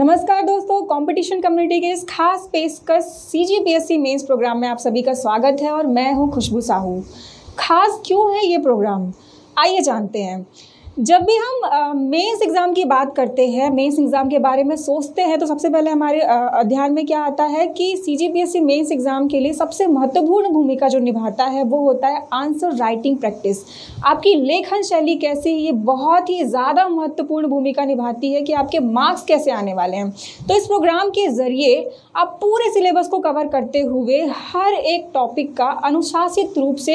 नमस्कार दोस्तों, competition community के इस खास पेशकश सीजीपीएससी मेंस प्रोग्राम में आप सभी का स्वागत है और मैं हूं खुशबू साहू। खास क्यों है ये प्रोग्राम, आइए जानते हैं। जब भी हम मेंस एग्ज़ाम की बात करते हैं, मेंस एग्ज़ाम के बारे में सोचते हैं तो सबसे पहले हमारे ध्यान में क्या आता है कि सीजीपीएससी मेंस एग्ज़ाम के लिए सबसे महत्वपूर्ण भूमिका जो निभाता है वो होता है आंसर राइटिंग प्रैक्टिस। आपकी लेखन शैली कैसी है, ये बहुत ही ज़्यादा महत्वपूर्ण भूमिका निभाती है कि आपके मार्क्स कैसे आने वाले हैं। तो इस प्रोग्राम के ज़रिए आप पूरे सिलेबस को कवर करते हुए हर एक टॉपिक का अनुशासित रूप से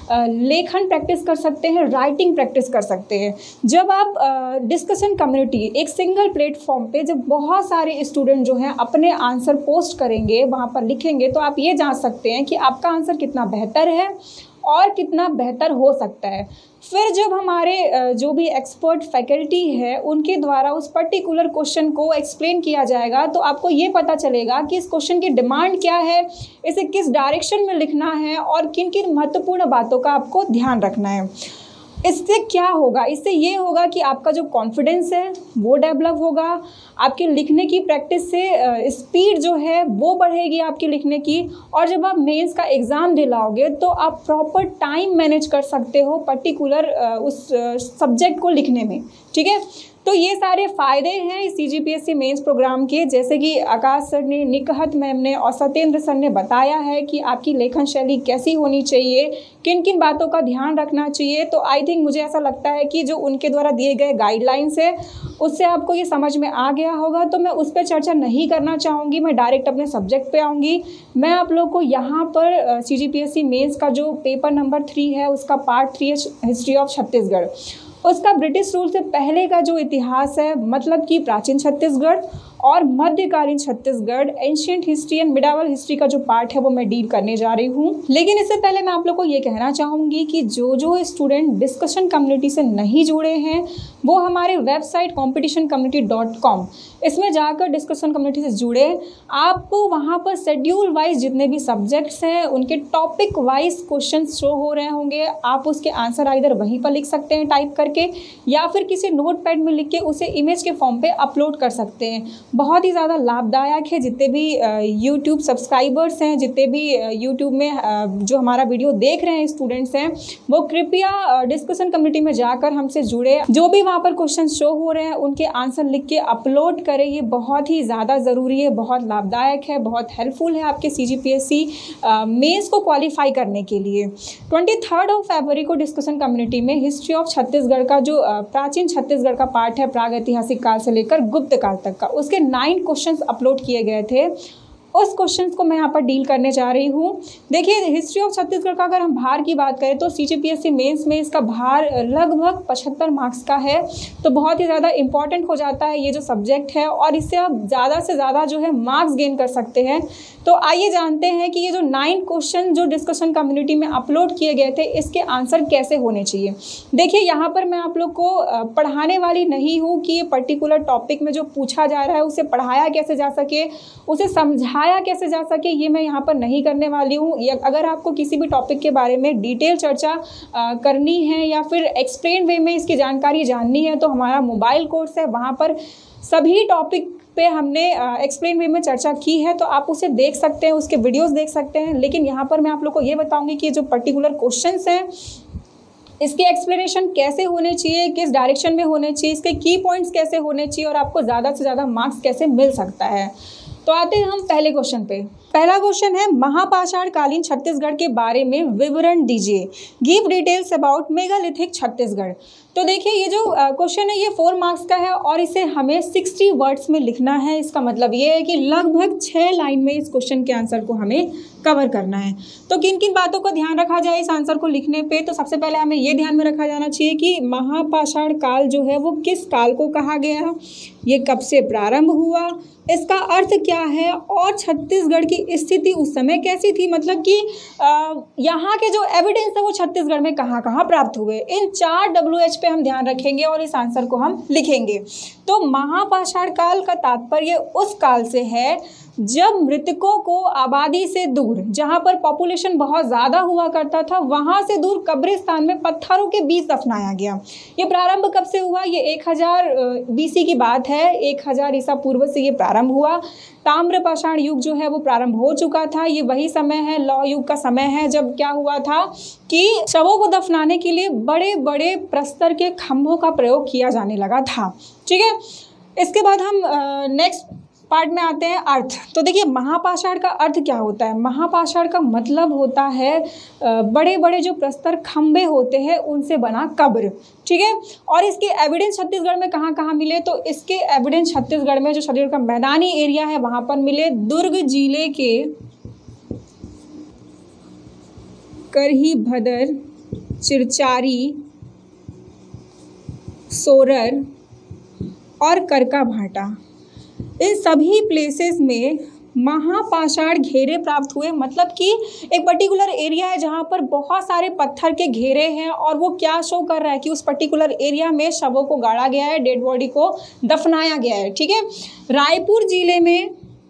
लेखन प्रैक्टिस कर सकते हैं, राइटिंग प्रैक्टिस कर सकते हैं। जब आप डिस्कशन कम्युनिटी एक सिंगल प्लेटफॉर्म पे जब बहुत सारे स्टूडेंट जो हैं अपने आंसर पोस्ट करेंगे, वहाँ पर लिखेंगे, तो आप ये जान सकते हैं कि आपका आंसर कितना बेहतर है और कितना बेहतर हो सकता है। फिर जब हमारे जो भी एक्सपर्ट फैकल्टी है उनके द्वारा उस पर्टिकुलर क्वेश्चन को एक्सप्लेन किया जाएगा तो आपको ये पता चलेगा कि इस क्वेश्चन की डिमांड क्या है, इसे किस डायरेक्शन में लिखना है और किन किन महत्वपूर्ण बातों का आपको ध्यान रखना है। इससे क्या होगा, इससे ये होगा कि आपका जो कॉन्फिडेंस है वो डेवलप होगा, आपके लिखने की प्रैक्टिस से स्पीड जो है वो बढ़ेगी आपकी लिखने की, और जब आप मेंस का एग्ज़ाम दिलाओगे तो आप प्रॉपर टाइम मैनेज कर सकते हो पर्टिकुलर उस सब्जेक्ट को लिखने में। ठीक है, तो ये सारे फ़ायदे हैं इस सीजीपीएससी मेंस प्रोग्राम के, जैसे कि आकाश सर ने, निकहत मैम ने और सत्येंद्र सर ने बताया है कि आपकी लेखन शैली कैसी होनी चाहिए, किन किन बातों का ध्यान रखना चाहिए। तो आई थिंक मुझे ऐसा लगता है कि जो उनके द्वारा दिए गए गाइडलाइंस है उससे आपको ये समझ में आ गया होगा, तो मैं उस पर चर्चा नहीं करना चाहूँगी, मैं डायरेक्ट अपने सब्जेक्ट पे आऊँगी। मैं आप लोग को यहाँ पर सीजीपीएससी मेंस का जो पेपर नंबर 3 है उसका पार्ट 3 है हिस्ट्री ऑफ छत्तीसगढ़, उसका ब्रिटिश रूल से पहले का जो इतिहास है, मतलब कि प्राचीन छत्तीसगढ़ और मध्यकालीन Chhattisgarh, ancient history and medieval history का जो पार्ट है वो मैं डील करने जा रही हूँ। लेकिन इससे पहले मैं आप लोग को ये कहना चाहूँगी कि जो स्टूडेंट डिस्कशन कम्युनिटी से नहीं जुड़े हैं वो हमारे वेबसाइट competitioncommunity.com इसमें जाकर डिस्कशन कम्युनिटी से जुड़े। आपको वहाँ पर शेड्यूल वाइज जितने भी सब्जेक्ट्स हैं उनके टॉपिक वाइज क्वेश्चन शो हो रहे होंगे, आप उसके आंसर आइदर वहीं पर लिख सकते हैं टाइप करके, या फिर किसी नोट पैड में लिख के उसे इमेज के फॉर्म पे अपलोड कर सकते हैं। बहुत ही ज़्यादा लाभदायक है। जितने भी यूट्यूब सब्सक्राइबर्स हैं, जितने भी यूट्यूब में जो हमारा वीडियो देख रहे हैं स्टूडेंट्स हैं, वो कृपया डिस्कशन कम्युनिटी में जाकर हमसे जुड़े। जो भी वहाँ पर क्वेश्चन शो हो रहे हैं उनके आंसर लिख के अपलोड करें, ये बहुत ही ज़्यादा ज़रूरी है, बहुत लाभदायक है, बहुत हेल्पफुल है आपके सीजीपीएससी मेंस को क्वालिफाई करने के लिए। 23 फरवरी को डिस्कशन कम्युनिटी में हिस्ट्री ऑफ छत्तीसगढ़ का जो प्राचीन छत्तीसगढ़ का पार्ट है, प्रागैतिहासिक काल से लेकर गुप्त काल तक का, उसके 9 क्वेश्चंस अपलोड किए गए थे। उस क्वेश्चंस को मैं यहाँ पर डील करने जा रही हूँ। देखिए, हिस्ट्री ऑफ छत्तीसगढ़ का अगर हम भार की बात करें तो सीजीपीएससी मेंस में इसका भार लगभग 75 मार्क्स का है, तो बहुत ही ज़्यादा इंपॉर्टेंट हो जाता है ये जो सब्जेक्ट है, और इससे आप ज़्यादा से ज़्यादा जो है मार्क्स गेन कर सकते हैं। तो आइए जानते हैं कि ये जो 9 क्वेश्चन जो डिस्कशन कम्युनिटी में अपलोड किए गए थे इसके आंसर कैसे होने चाहिए। देखिए, यहाँ पर मैं आप लोग को पढ़ाने वाली नहीं हूँ कि ये पर्टिकुलर टॉपिक में जो पूछा जा रहा है उसे पढ़ाया कैसे जा सके, उसे समझाया कैसे जा सके, ये मैं यहाँ पर नहीं करने वाली हूँ। अगर आपको किसी भी टॉपिक के बारे में डिटेल चर्चा करनी है या फिर एक्सप्लेन वे में इसकी जानकारी जाननी है तो हमारा मोबाइल कोर्स है, वहाँ पर सभी टॉपिक पे हमने एक्सप्लेन वे में चर्चा की है, तो आप उसे देख सकते हैं, उसके वीडियोस देख सकते हैं। लेकिन यहाँ पर मैं आप लोग को ये बताऊँगी कि जो पर्टिकुलर क्वेश्चंस हैं इसके एक्सप्लेनेशन कैसे होने चाहिए, किस डायरेक्शन में होने चाहिए, इसके की पॉइंट्स कैसे होने चाहिए और आपको ज़्यादा से ज़्यादा मार्क्स कैसे मिल सकता है। तो आते हैं हम पहले क्वेश्चन पे। पहला क्वेश्चन है, महापाषाण कालीन छत्तीसगढ़ के बारे में विवरण दीजिए, give details about megalithic Chhattisgarh. तो देखिए, ये जो क्वेश्चन है ये 4 मार्क्स का है और इसे हमें 60 वर्ड्स में लिखना है। इसका मतलब ये है कि लगभग 6 लाइन में इस क्वेश्चन के आंसर को हमें कवर करना है। तो किन किन बातों का ध्यान रखा जाए इस आंसर को लिखने पे, तो सबसे पहले हमें ये ध्यान में रखा जाना चाहिए कि महापाषाण काल जो है वो किस काल को कहा गया, ये कब से प्रारंभ हुआ, इसका अर्थ क्या है, और छत्तीसगढ़ की स्थिति उस समय कैसी थी, मतलब कि यहाँ के जो एविडेंस है वो छत्तीसगढ़ में कहाँ कहाँ प्राप्त हुए। इन 4 WH पे हम ध्यान रखेंगे और इस आंसर को हम लिखेंगे। तो महापाषाण काल का तात्पर्य उस काल से है जब मृतकों को आबादी से दूर, जहाँ पर पॉपुलेशन बहुत ज़्यादा हुआ करता था, वहाँ से दूर कब्रिस्तान में पत्थरों के बीच दफनाया गया। ये प्रारंभ कब से हुआ? ये 1000 BC की बात है। 1000 ईसा पूर्व से ये प्रारंभ हुआ। ताम्रपाषाण युग जो है वो प्रारंभ हो चुका था। ये वही समय है, लौह युग का समय है, जब क्या हुआ था कि शवों को दफनाने के लिए बड़े बड़े प्रस्तर के खंभों का प्रयोग किया जाने लगा था। ठीक है, इसके बाद हम नेक्स्ट पार्ट में आते हैं, अर्थ। तो देखिए, महापाषाण का अर्थ क्या होता है? महापाषाण का मतलब होता है बड़े बड़े जो प्रस्तर खंभे होते हैं उनसे बना कब्र। ठीक है, और इसके एविडेंस छत्तीसगढ़ में कहाँ कहाँ मिले? तो इसके एविडेंस छत्तीसगढ़ में जो छत्तीसगढ़ का मैदानी एरिया है वहाँ पर मिले। दुर्ग जिले के करही भदर, चिरचारी, सोरर और करका भाटा, इन सभी प्लेसेस में महापाषाण घेरे प्राप्त हुए। मतलब कि एक पर्टिकुलर एरिया है जहाँ पर बहुत सारे पत्थर के घेरे हैं और वो क्या शो कर रहा है कि उस पर्टिकुलर एरिया में शवों को गाड़ा गया है, डेड बॉडी को दफनाया गया है। ठीक है, रायपुर जिले में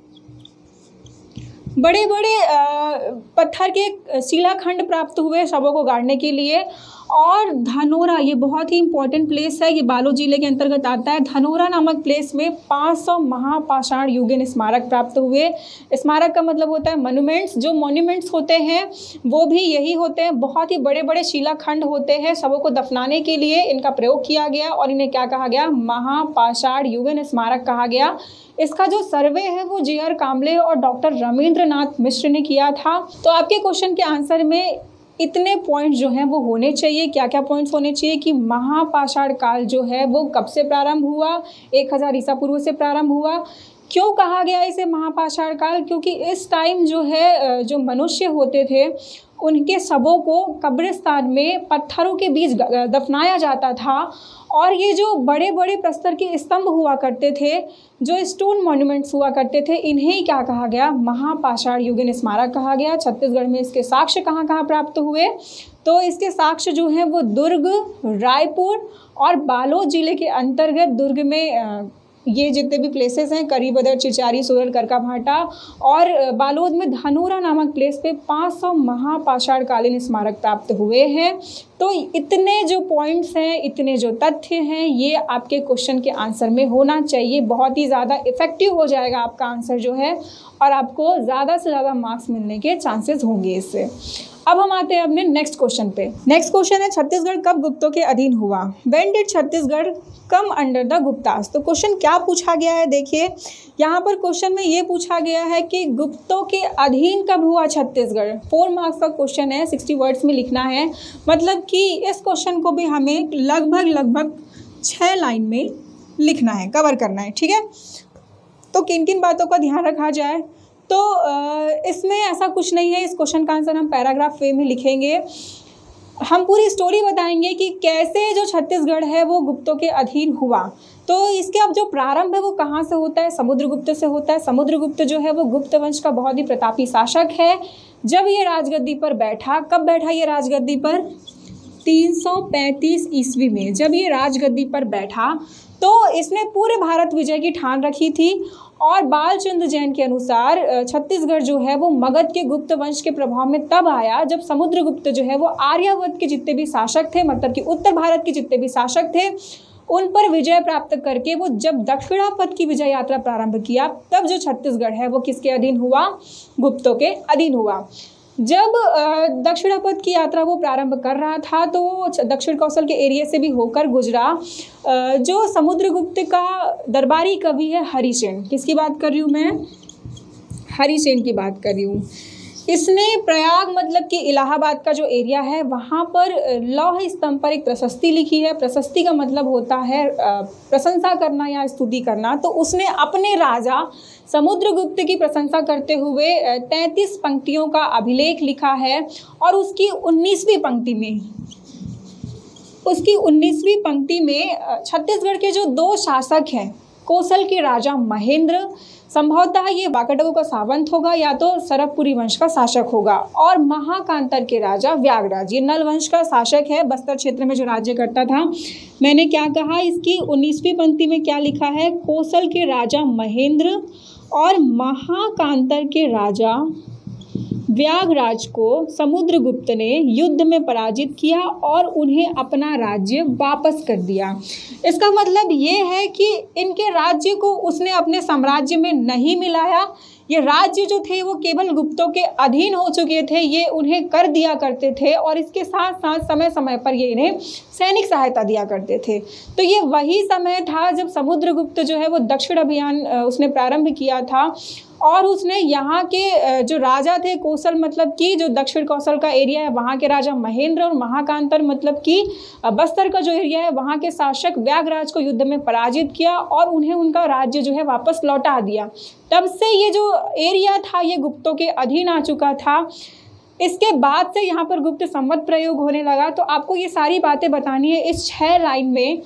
बड़े बड़े पत्थर के शिलाखंड प्राप्त हुए शवों को गाड़ने के लिए। और धनोरा, ये बहुत ही इंपॉर्टेंट प्लेस है, ये बालोद जिले के अंतर्गत आता है। धनोरा नामक प्लेस में 500 महापाषाण युगीन स्मारक प्राप्त हुए। स्मारक का मतलब होता है मॉन्यूमेंट्स। जो मॉन्यूमेंट्स होते हैं वो भी यही होते हैं, बहुत ही बड़े बड़े शिलाखंड होते हैं। शवों को दफनाने के लिए इनका प्रयोग किया गया और इन्हें क्या कहा गया? महापाषाण युगीन स्मारक कहा गया। इसका जो सर्वे है वो JR कामले और डॉक्टर रविंद्रनाथ मिश्र ने किया था। तो आपके क्वेश्चन के आंसर में इतने पॉइंट्स जो हैं वो होने चाहिए। क्या क्या पॉइंट्स होने चाहिए कि महापाषाण काल जो है वो कब से प्रारंभ हुआ? 1000 ईसा पूर्व से प्रारंभ हुआ। क्यों कहा गया इसे महापाषाण काल? क्योंकि इस टाइम जो है जो मनुष्य होते थे उनके शवों को कब्रिस्तान में पत्थरों के बीच दफनाया जाता था। और ये जो बड़े बड़े प्रस्तर के स्तंभ हुआ करते थे, जो स्टोन मॉन्यूमेंट्स हुआ करते थे, इन्हें क्या कहा गया? महापाषाण युगीन स्मारक कहा गया। छत्तीसगढ़ में इसके साक्ष्य कहाँ कहाँ प्राप्त हुए? तो इसके साक्ष्य जो हैं वो दुर्ग, रायपुर और बालोद जिले के अंतर्गत दुर्ग में ये जितने भी प्लेसेस हैं, करही भदर, चिरचारी, सोरर, करका भाटा, और बालोद में धनोरा नामक प्लेस पे 500 महापाषाण कालीन स्मारक प्राप्त हुए हैं। तो इतने जो पॉइंट्स हैं, इतने जो तथ्य हैं, ये आपके क्वेश्चन के आंसर में होना चाहिए। बहुत ही ज़्यादा इफेक्टिव हो जाएगा आपका आंसर जो है, और आपको ज़्यादा से ज़्यादा मार्क्स मिलने के चांसेस होंगे इससे। अब हम आते हैं अपने नेक्स्ट क्वेश्चन पे। नेक्स्ट क्वेश्चन है, छत्तीसगढ़ कब गुप्तों के अधीन हुआ? When did Chhattisgarh come under the Guptas? तो क्वेश्चन क्या पूछा गया है? देखिए, यहाँ पर क्वेश्चन में ये पूछा गया है कि गुप्तों के अधीन कब हुआ छत्तीसगढ़। 4 मार्क्स का क्वेश्चन है, 60 वर्ड्स में लिखना है। मतलब कि इस क्वेश्चन को भी हमें लगभग 6 लाइन में लिखना है, कवर करना है। ठीक है, तो किन किन बातों का ध्यान रखा जाए? तो इसमें ऐसा कुछ नहीं है, इस क्वेश्चन का आंसर हम पैराग्राफ वे में लिखेंगे। हम पूरी स्टोरी बताएंगे कि कैसे जो छत्तीसगढ़ है वो गुप्तों के अधीन हुआ। तो इसके अब जो प्रारंभ है वो कहाँ से होता है? समुद्रगुप्त से होता है। समुद्रगुप्त जो है वो गुप्त वंश का बहुत ही प्रतापी शासक है। जब ये राजगद्दी पर बैठा, कब बैठा ये राजगद्दी पर? 335 ईस्वी में जब ये राजगद्दी पर बैठा तो इसने पूरे भारत विजय की ठान रखी थी। और बालचंद्र जैन के अनुसार छत्तीसगढ़ जो है वो मगध के गुप्त वंश के प्रभाव में तब आया जब समुद्रगुप्त जो है वो आर्यावर्त के जितने भी शासक थे, मतलब कि उत्तर भारत के जितने भी शासक थे, उन पर विजय प्राप्त करके वो जब दक्षिणापथ की विजय यात्रा प्रारंभ किया, तब जो छत्तीसगढ़ है वो किसके अधीन हुआ? गुप्तों के अधीन हुआ। जब दक्षिणापथ की यात्रा वो प्रारंभ कर रहा था तो दक्षिण कौशल के एरिया से भी होकर गुजरा। जो समुद्रगुप्त का दरबारी कवि है हरिसेन, किसकी बात कर रही हूँ मैं? हरिसेन की बात कर रही हूँ। इसने प्रयाग मतलब कि इलाहाबाद का जो एरिया है वहाँ पर लौह स्तंभ पर एक प्रशस्ति लिखी है। प्रशस्ति का मतलब होता है प्रशंसा करना या स्तुति करना। तो उसने अपने राजा समुद्रगुप्त की प्रशंसा करते हुए 33 पंक्तियों का अभिलेख लिखा है। और उसकी 19वीं पंक्ति में छत्तीसगढ़ के जो 2 शासक हैं कोसल के राजा महेंद्र, संभवतः ये वाकाटकों का सावंत होगा या तो सरभपुरी वंश का शासक होगा, और महाकांतर के राजा व्यागराज, ये नल वंश का शासक है, बस्तर क्षेत्र में जो राज्य करता था। मैंने क्या कहा, इसकी 19वीं पंक्ति में क्या लिखा है, कोसल के राजा महेंद्र और महाकांतर के राजा व्यागराज को समुद्रगुप्त ने युद्ध में पराजित किया और उन्हें अपना राज्य वापस कर दिया। इसका मतलब ये है कि इनके राज्य को उसने अपने साम्राज्य में नहीं मिलाया, ये राज्य जो थे वो केवल गुप्तों के अधीन हो चुके थे, ये उन्हें कर दिया करते थे और इसके साथ साथ समय समय पर ये इन्हें सैनिक सहायता दिया करते थे। तो ये वही समय था जब समुद्रगुप्त जो है वो दक्षिण अभियान उसने प्रारंभ किया था और उसने यहाँ के जो राजा थे, कोसल मतलब कि जो दक्षिण कौशल का एरिया है वहाँ के राजा महेंद्र, और महाकांतर मतलब कि बस्तर का जो एरिया है वहाँ के शासक व्यागराज को युद्ध में पराजित किया और उन्हें उनका राज्य जो है वापस लौटा दिया। तब से ये जो एरिया था ये गुप्तों के अधीन आ चुका था। इसके बाद से यहाँ पर गुप्त संवत प्रयोग होने लगा। तो आपको ये सारी बातें बतानी है इस 6 लाइन में,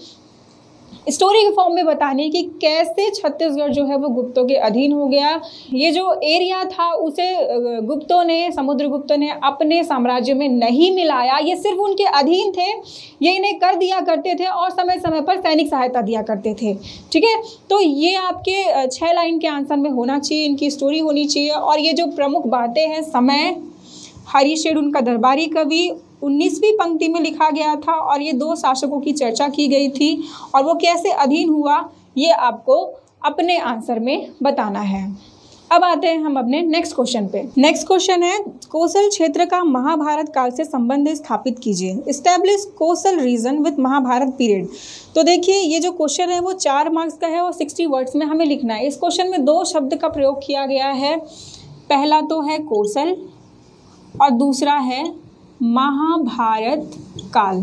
स्टोरी के फॉर्म में बतानी है कि कैसे छत्तीसगढ़ जो है वो गुप्तों के अधीन हो गया। ये जो एरिया था उसे गुप्तों ने, समुद्रगुप्त ने अपने साम्राज्य में नहीं मिलाया, ये सिर्फ उनके अधीन थे, ये इन्हें कर दिया करते थे और समय समय पर सैनिक सहायता दिया करते थे। ठीक है, तो ये आपके 6 लाइन के आंसर में होना चाहिए, इनकी स्टोरी होनी चाहिए। और ये जो प्रमुख बातें हैं, समय, हरिशेठ उनका दरबारी कवि, 19वीं पंक्ति में लिखा गया था और ये 2 शासकों की चर्चा की गई थी और वो कैसे अधीन हुआ ये आपको अपने आंसर में बताना है। अब आते हैं हम अपने नेक्स्ट क्वेश्चन पे। नेक्स्ट क्वेश्चन है, कोसल क्षेत्र का महाभारत काल से संबंध स्थापित कीजिए। Establish Kosala region with Mahabharata period. तो देखिए ये जो क्वेश्चन है वो 4 मार्क्स का है और 60 वर्ड्स में हमें लिखना है। इस क्वेश्चन में 2 शब्द का प्रयोग किया गया है, पहला तो है कोसल और दूसरा है महाभारत काल।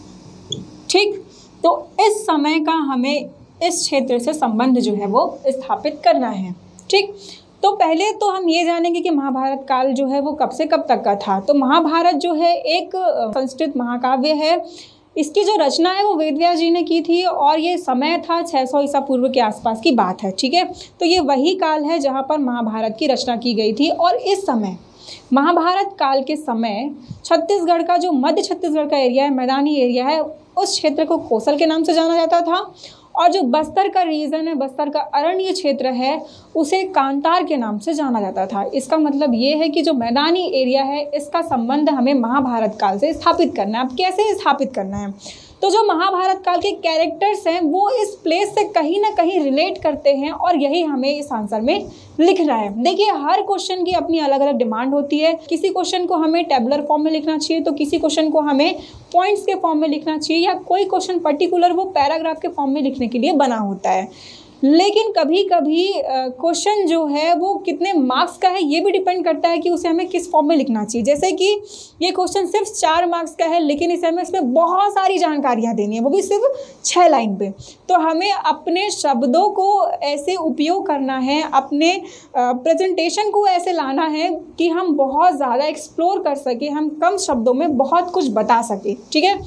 ठीक, तो इस समय का हमें इस क्षेत्र से संबंध जो है वो स्थापित करना है। ठीक, तो पहले तो हम ये जानेंगे कि महाभारत काल जो है वो कब से कब तक का था। तो महाभारत जो है एक संस्कृत महाकाव्य है, इसकी जो रचना है वो वेदव्यास जी ने की थी और ये समय था 600 ईसा पूर्व के आसपास की बात है। ठीक है, तो ये वही काल है जहाँ पर महाभारत की रचना की गई थी। और इस समय महाभारत काल के समय छत्तीसगढ़ का जो मध्य छत्तीसगढ़ का एरिया है, मैदानी एरिया है, उस क्षेत्र को कोसल के नाम से जाना जाता था और जो बस्तर का रीजन है, बस्तर का अरण्य क्षेत्र है, उसे कांतार के नाम से जाना जाता था। इसका मतलब ये है कि जो मैदानी एरिया है इसका संबंध हमें महाभारत काल से स्थापित करना है। अब कैसे स्थापित करना है, तो जो महाभारत काल के कैरेक्टर्स हैं वो इस प्लेस से कहीं ना कहीं रिलेट करते हैं और यही हमें इस आंसर में लिखना है। देखिए हर क्वेश्चन की अपनी अलग अलग डिमांड होती है, किसी क्वेश्चन को हमें टेबुलर फॉर्म में लिखना चाहिए तो किसी क्वेश्चन को हमें पॉइंट्स के फॉर्म में लिखना चाहिए, या कोई क्वेश्चन पर्टिकुलर वो पैराग्राफ के फॉर्म में लिखने के लिए बना होता है। लेकिन कभी कभी क्वेश्चन जो है वो कितने मार्क्स का है ये भी डिपेंड करता है कि उसे हमें किस फॉर्म में लिखना चाहिए। जैसे कि ये क्वेश्चन सिर्फ 4 मार्क्स का है लेकिन इसे हमें इसमें बहुत सारी जानकारियाँ देनी है, वो भी सिर्फ 6 लाइन पे। तो हमें अपने शब्दों को ऐसे उपयोग करना है, अपने प्रेजेंटेशन को ऐसे लाना है कि हम बहुत ज़्यादा एक्सप्लोर कर सकें, हम कम शब्दों में बहुत कुछ बता सकें। ठीक है,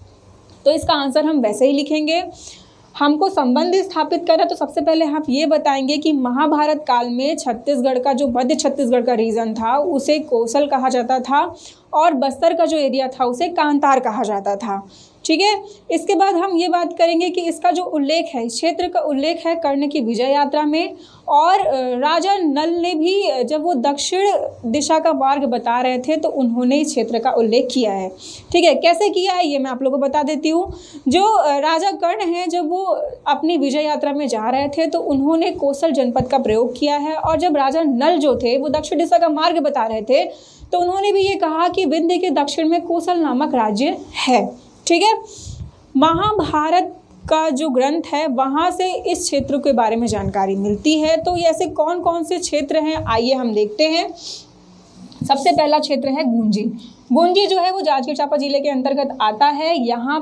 तो इसका आंसर हम वैसे ही लिखेंगे। हमको संबंध स्थापित करना, तो सबसे पहले हम ये बताएंगे कि महाभारत काल में छत्तीसगढ़ का जो मध्य छत्तीसगढ़ का रीजन था उसे कोसल कहा जाता था और बस्तर का जो एरिया था उसे कांतार कहा जाता था। ठीक है, इसके बाद हम ये बात करेंगे कि इसका जो उल्लेख है, इस क्षेत्र का उल्लेख है कर्ण की विजय यात्रा में, और राजा नल ने भी जब वो दक्षिण दिशा का मार्ग बता रहे थे तो उन्होंने इस क्षेत्र का उल्लेख किया है। ठीक है, कैसे किया है ये मैं आप लोगों को बता देती हूँ। जो राजा कर्ण हैं जब वो अपनी विजय यात्रा में जा रहे थे तो उन्होंने कोसल जनपद का प्रयोग किया है, और जब राजा नल जो थे वो दक्षिण दिशा का मार्ग बता रहे थे तो उन्होंने भी ये कहा कि विंध्य के दक्षिण में कोसल नामक राज्य है। ठीक है, महाभारत का जो ग्रंथ है वहाँ से इस क्षेत्र के बारे में जानकारी मिलती है। तो ये ऐसे कौन कौन से क्षेत्र हैं आइए हम देखते हैं। सबसे पहला क्षेत्र है गुंजी। गुंजी जो है वो जांजगीर चांपा जिले के अंतर्गत आता है। यहाँ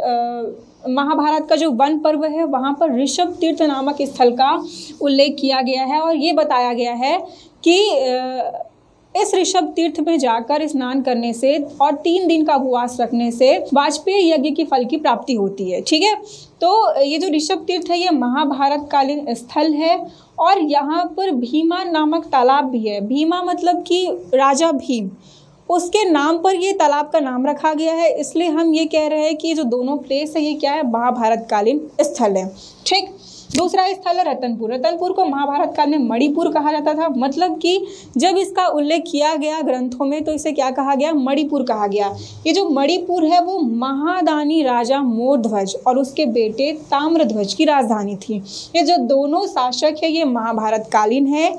पर महाभारत का जो वन पर्व है वहाँ पर ऋषभ तीर्थ नामक स्थल का उल्लेख किया गया है और ये बताया गया है कि इस ऋषभ तीर्थ में जाकर स्नान करने से और 3 दिन का उपवास रखने से वाजपेयी यज्ञ की फल की प्राप्ति होती है। ठीक है, तो ये जो ऋषभ तीर्थ है ये महाभारत कालीन स्थल है और यहाँ पर भीमा नामक तालाब भी है। भीमा मतलब कि राजा भीम, उसके नाम पर ये तालाब का नाम रखा गया है, इसलिए हम ये कह रहे हैं कि जो दोनों प्लेस है ये क्या है, महाभारत कालीन स्थल है। ठीक, दूसरा स्थल है रतनपुर। रतनपुर को महाभारत काल में मणिपुर कहा जाता था, मतलब कि जब इसका उल्लेख किया गया ग्रंथों में तो इसे क्या कहा गया, मणिपुर कहा गया। ये जो मणिपुर है वो महादानी राजा मोरध्वज और उसके बेटे ताम्रध्वज की राजधानी थी। ये जो दोनों शासक है ये महाभारत कालीन है।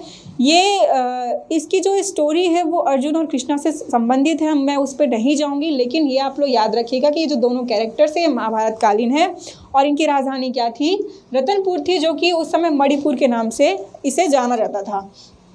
ये इसकी जो स्टोरी है वो अर्जुन और कृष्णा से संबंधित है, मैं उस पर नहीं जाऊंगी, लेकिन ये आप लोग याद रखिएगा कि ये जो दोनों कैरेक्टर्स है ये महाभारत कालीन है और इनकी राजधानी क्या थी, रतनपुर थी, जो कि उस समय मणिपुर के नाम से इसे जाना जाता था।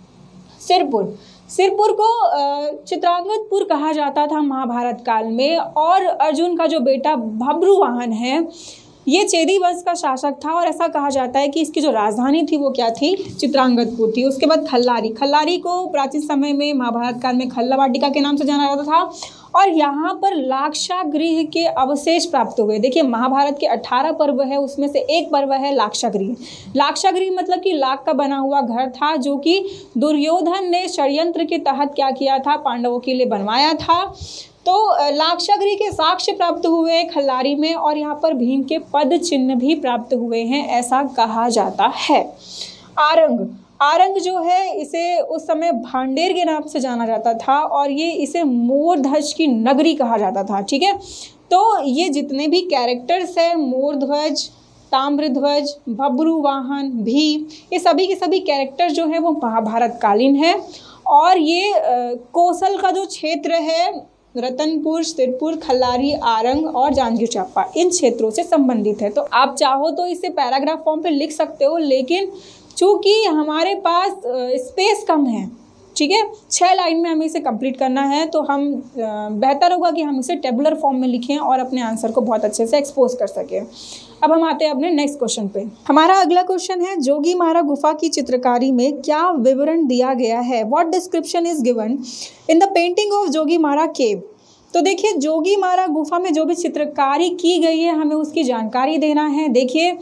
सिरपुर, सिरपुर को चित्रांगदपुर कहा जाता था महाभारत काल में और अर्जुन का जो बेटा बब्रुवाहन है ये चेदी वंश का शासक था और ऐसा कहा जाता है कि इसकी जो राजधानी थी वो क्या थी, चित्रांगदपुर थी। उसके बाद खल्लारी, खल्लारी को प्राचीन समय में महाभारत काल में खल्ला वाटिका के नाम से जाना जाता था और यहाँ पर लाक्षागृह के अवशेष प्राप्त हुए। देखिए महाभारत के 18 पर्व है, उसमें से एक पर्व है लाक्षागृह। लाक्षागृह मतलब कि लाख का बना हुआ घर था जो कि दुर्योधन ने षड्यंत्र के तहत क्या किया था, पांडवों के लिए बनवाया था। तो लाक्षागृह के साक्ष्य प्राप्त हुए हैं खल्लारी में और यहाँ पर भीम के पद चिन्ह भी प्राप्त हुए हैं, ऐसा कहा जाता है। आरंग, आरंग जो है इसे उस समय भांडेर के नाम से जाना जाता था और ये इसे मोरध्वज की नगरी कहा जाता था। ठीक है, तो ये जितने भी कैरेक्टर्स हैं, मोरध्वज, ताम्रध्वज, बब्रुवाहन, भीम, ये सभी के सभी कैरेक्टर जो है वो महाभारत कालीन है और ये कौशल का जो क्षेत्र है, रतनपुर, सिरपुर, खल्लारी, आरंग और जांजगीर चांपा, इन क्षेत्रों से संबंधित है। तो आप चाहो तो इसे पैराग्राफ फॉर्म पे लिख सकते हो, लेकिन चूंकि हमारे पास स्पेस कम है, ठीक है, 6 लाइन में हमें इसे कंप्लीट करना है, तो हम बेहतर होगा कि हम इसे टेबुलर फॉर्म में लिखें और अपने आंसर को बहुत अच्छे से एक्सपोज कर सकें। अब हम आते हैं अपने नेक्स्ट क्वेश्चन पे। हमारा अगला क्वेश्चन है, जोगीमारा गुफा की चित्रकारी में क्या विवरण दिया गया है? What description is given in the painting of Jogimara cave? तो देखिए जोगीमारा गुफा में जो भी चित्रकारी की गई है हमें उसकी जानकारी देना है। देखिए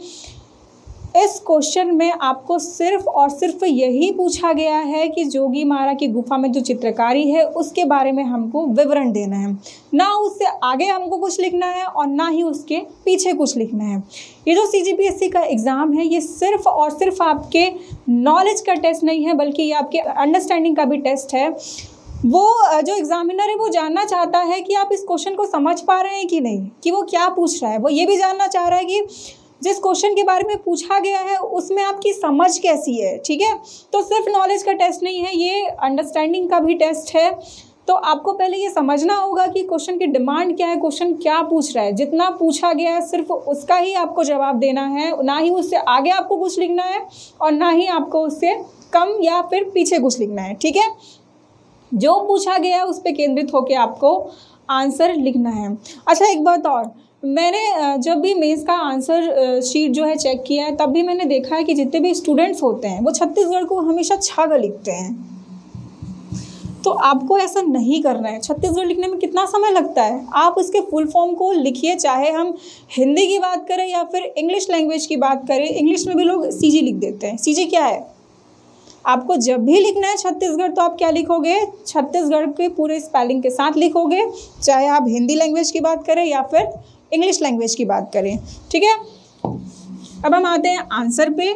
इस क्वेश्चन में आपको सिर्फ और सिर्फ यही पूछा गया है कि जोगीमारा की गुफा में जो चित्रकारी है उसके बारे में हमको विवरण देना है, ना उससे आगे हमको कुछ लिखना है और ना ही उसके पीछे कुछ लिखना है। ये जो CGPSC का एग्ज़ाम है ये सिर्फ और सिर्फ आपके नॉलेज का टेस्ट नहीं है, बल्कि ये आपके अंडरस्टैंडिंग का भी टेस्ट है। वो जो एग्जामिनर है वो जानना चाहता है कि आप इस क्वेश्चन को समझ पा रहे हैं कि नहीं, कि वो क्या पूछ रहा है। वो ये भी जानना चाह रहा है कि जिस क्वेश्चन के बारे में पूछा गया है उसमें आपकी समझ कैसी है। ठीक है, तो सिर्फ नॉलेज का टेस्ट नहीं है, ये अंडरस्टैंडिंग का भी टेस्ट है। तो आपको पहले ये समझना होगा कि क्वेश्चन की डिमांड क्या है, क्वेश्चन क्या पूछ रहा है। जितना पूछा गया है सिर्फ उसका ही आपको जवाब देना है, ना ही उससे आगे आपको कुछ लिखना है और ना ही आपको उससे कम या फिर पीछे कुछ लिखना है। ठीक है, जो पूछा गया है उस पर केंद्रित होकर आपको आंसर लिखना है। अच्छा एक बात और, मैंने जब भी मेंस का आंसर शीट जो है चेक किया है तब भी मैंने देखा है कि जितने भी स्टूडेंट्स होते हैं वो छत्तीसगढ़ को हमेशा छग लिखते हैं। तो आपको ऐसा नहीं करना है। छत्तीसगढ़ लिखने में कितना समय लगता है, आप उसके फुल फॉर्म को लिखिए। चाहे हम हिंदी की बात करें या फिर इंग्लिश लैंग्वेज की बात करें, इंग्लिश में भी लोग CG लिख देते हैं। CG क्या है? आपको जब भी लिखना है छत्तीसगढ़ तो आप क्या लिखोगे, छत्तीसगढ़ के पूरे स्पेलिंग के साथ लिखोगे, चाहे आप हिंदी लैंग्वेज की बात करें या फिर इंग्लिश लैंग्वेज की बात करें। ठीक है, अब हम आते हैं आंसर पे।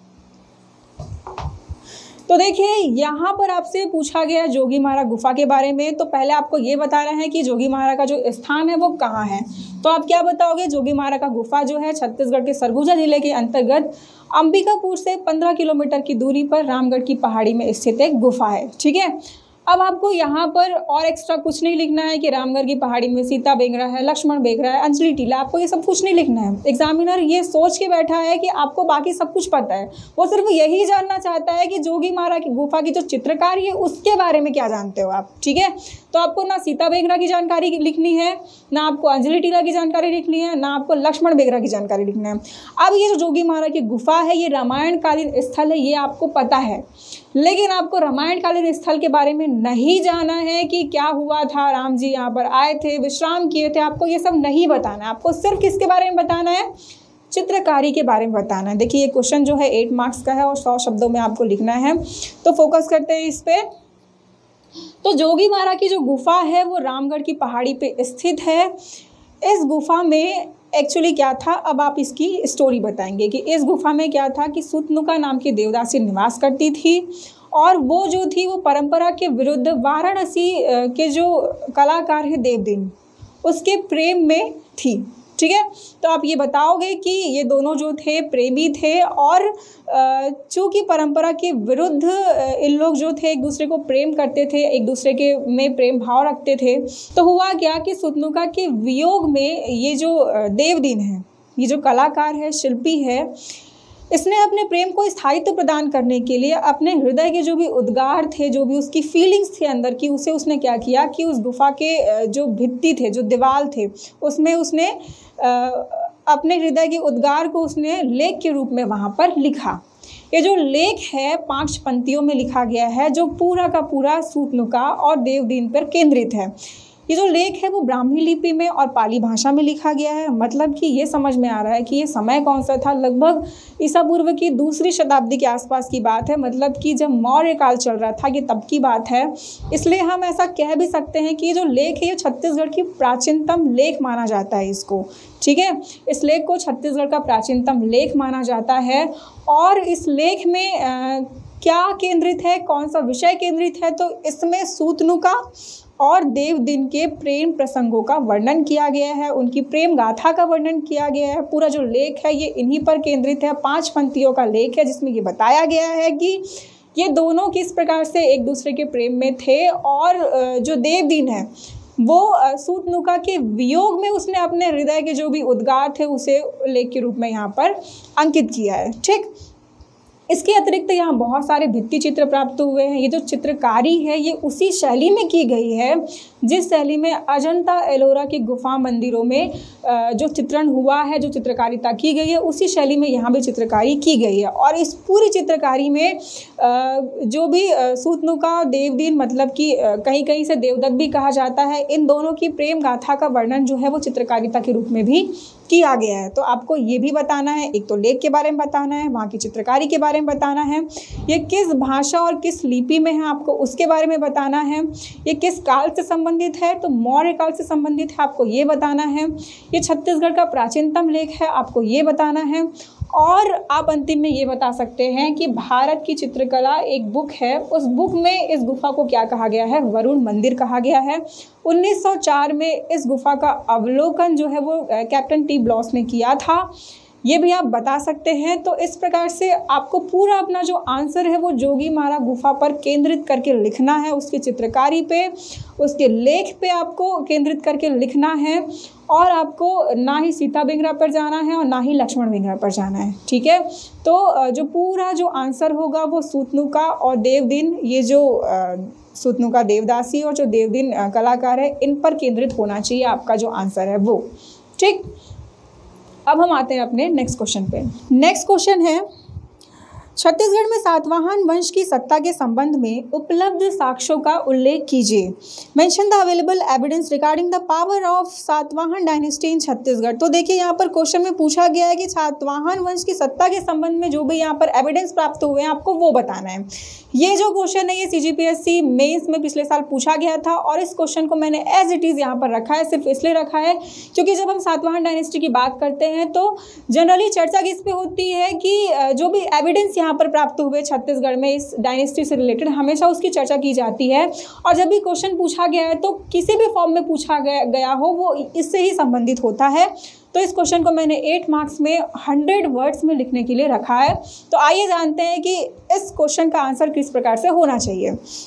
तो देखिए यहाँ पर आपसे पूछा गया जोगीमारा गुफा के बारे में, तो पहले आपको ये बताना है कि जोगीमारा का जो स्थान है वो कहाँ है। तो आप क्या बताओगे, जोगीमारा का गुफा जो है छत्तीसगढ़ के सरगुजा जिले के अंतर्गत अंबिकापुर से 15 किलोमीटर की दूरी पर रामगढ़ की पहाड़ी में स्थित एक गुफा है। ठीक है, अब आपको यहाँ पर और एक्स्ट्रा कुछ नहीं लिखना है कि रामगढ़ की पहाड़ी में सीता बेंगरा है, लक्ष्मण बेंगरा है, अंजलि टीला, आपको ये सब कुछ नहीं लिखना है। एग्जामिनर ये सोच के बैठा है कि आपको बाकी सब कुछ पता है, वो सिर्फ यही जानना चाहता है कि जोगीमारा की गुफा की जो चित्रकारी है उसके बारे में क्या जानते हो आप। ठीक है, तो आपको ना सीता बेगरा की जानकारी लिखनी है, ना आपको अंजलि टीला की जानकारी लिखनी है, ना आपको लक्ष्मण बेगरा की जानकारी लिखनी है। अब ये जो जोगीमारा की गुफा है ये रामायण कालीन स्थल है, ये आपको पता है, लेकिन आपको रामायण कालीन स्थल के बारे में नहीं जाना है कि क्या हुआ था, राम जी यहाँ पर आए थे, विश्राम किए थे, आपको ये सब नहीं बताना है। आपको सिर्फ किसके बारे में बताना है, चित्रकारी के बारे में बताना है। देखिए ये क्वेश्चन जो है 8 मार्क्स का है और 100 शब्दों में आपको लिखना है, तो फोकस करते हैं इस पे। तो जोगीमारा की जो गुफा है वो रामगढ़ की पहाड़ी पे स्थित है। इस गुफा में एक्चुअली क्या था, अब आप इसकी स्टोरी बताएंगे कि इस गुफा में क्या था कि सुतनुका नाम की देवदासी निवास करती थी और वो जो थी वो परंपरा के विरुद्ध वाराणसी के जो कलाकार है देवदीन उसके प्रेम में थी। ठीक है, तो आप ये बताओगे कि ये दोनों जो थे प्रेमी थे और चूँकि परंपरा के विरुद्ध इन लोग जो थे एक दूसरे को प्रेम करते थे, एक दूसरे के में प्रेम भाव रखते थे, तो हुआ क्या कि सुतनुका के वियोग में ये जो देवदीन है, ये जो कलाकार है, शिल्पी है, इसने अपने प्रेम को स्थायित्व प्रदान करने के लिए अपने हृदय के जो भी उद्गार थे, जो भी उसकी फीलिंग्स थी अंदर की, उसे उसने क्या किया कि उस गुफा के जो भित्ति थे, जो दीवार थे, उसमें उसने अपने हृदय के उद्गार को उसने लेख के रूप में वहाँ पर लिखा। ये जो लेख है 5 पंक्तियों में लिखा गया है, जो पूरा का पूरा सुतनुका और देवदीन पर केंद्रित है। ये जो लेख है वो ब्राह्मी लिपि में और पाली भाषा में लिखा गया है। मतलब कि ये समझ में आ रहा है कि ये समय कौन सा था, लगभग ईसा पूर्व की 2री शताब्दी के आसपास की बात है, मतलब कि जब मौर्य काल चल रहा था, ये तब की बात है। इसलिए हम ऐसा कह भी सकते हैं कि ये जो लेख है ये छत्तीसगढ़ की प्राचीनतम लेख माना जाता है इसको। ठीक है, इस लेख को छत्तीसगढ़ का प्राचीनतम लेख माना जाता है। और इस लेख में क्या केंद्रित है, कौन सा विषय केंद्रित है, तो इसमें सुतनुका और देवदीन के प्रेम प्रसंगों का वर्णन किया गया है, उनकी प्रेम गाथा का वर्णन किया गया है। पूरा जो लेख है ये इन्हीं पर केंद्रित है। 5 पंक्तियों का लेख है जिसमें ये बताया गया है कि ये दोनों किस प्रकार से एक दूसरे के प्रेम में थे और जो देवदीन है वो सुतनुका के वियोग में उसने अपने हृदय के जो भी उद्गार थे उसे लेख के रूप में यहाँ पर अंकित किया है। ठीक, इसके अतिरिक्त यहाँ बहुत सारे भित्ति चित्र प्राप्त हुए हैं। ये जो चित्रकारी है ये उसी शैली में की गई है जिस शैली में अजंता एलोरा की गुफा मंदिरों में जो चित्रण हुआ है, जो चित्रकारिता की गई है, उसी शैली में यहाँ भी चित्रकारी की गई है। और इस पूरी चित्रकारी में जो भी सुतनुका देवदीन, मतलब कि कहीं कहीं से देवदत्त भी कहा जाता है, इन दोनों की प्रेम गाथा का वर्णन जो है वो चित्रकारिता के रूप में भी किया गया है। तो आपको ये भी बताना है, एक तो लेख के बारे में बताना है, वहाँ की चित्रकारी के बारे में बताना है, ये किस भाषा और किस लिपि में है आपको उसके बारे में बताना है, ये किस काल से संबंधित है तो मौर्य काल से संबंधित है आपको ये बताना है, ये छत्तीसगढ़ का प्राचीनतम लेख है आपको ये बताना है। और आप अंतिम में ये बता सकते हैं कि भारत की चित्रकला एक बुक है, उस बुक में इस गुफा को क्या कहा गया है, वरुण मंदिर कहा गया है। 1904 में इस गुफा का अवलोकन जो है वो कैप्टन टी ब्लॉस ने किया था, ये भी आप बता सकते हैं। तो इस प्रकार से आपको पूरा अपना जो आंसर है वो जोगीमारा गुफा पर केंद्रित करके लिखना है, उसकी चित्रकारी पे, उसके लेख पे आपको केंद्रित करके लिखना है। और आपको ना ही सीता बेगरा पर जाना है और ना ही लक्ष्मण बेगरा पर जाना है। ठीक है, तो जो पूरा जो आंसर होगा वो सुतनुका और देवदीन, ये जो सुतनुका देवदासी और जो देवदीन कलाकार है, इन पर केंद्रित होना चाहिए आपका जो आंसर है वो। ठीक, अब हम आते हैं अपने नेक्स्ट क्वेश्चन पे। नेक्स्ट क्वेश्चन है, छत्तीसगढ़ में सातवाहन वंश की सत्ता के संबंध में उपलब्ध साक्ष्यों का उल्लेख कीजिए। Mention the available evidence regarding the power of Satavahana dynasty in Chhattisgarh. तो देखिए यहाँ पर क्वेश्चन में पूछा गया है कि सातवाहन वंश की सत्ता के संबंध में जो भी यहाँ पर एविडेंस प्राप्त हुए हैं आपको वो बताना है। ये जो क्वेश्चन है ये CGPSC मेंस में पिछले साल पूछा गया था और इस क्वेश्चन को मैंने एज इट इज़ यहाँ पर रखा है, सिर्फ इसलिए रखा है क्योंकि जब हम सातवाहन डायनेस्टी की बात करते हैं तो जनरली चर्चा किस पे होती है कि जो भी एविडेंस यहाँ पर प्राप्त हुए छत्तीसगढ़ में इस डायनेस्टी से रिलेटेड, हमेशा उसकी चर्चा की जाती है। और जब भी क्वेश्चन पूछा गया है तो किसी भी फॉर्म में पूछा गया हो वो इससे ही संबंधित होता है। तो इस क्वेश्चन को मैंने 8 मार्क्स में 100 वर्ड्स में लिखने के लिए रखा है। तो आइए जानते हैं कि इस क्वेश्चन का आंसर किस प्रकार से होना चाहिए।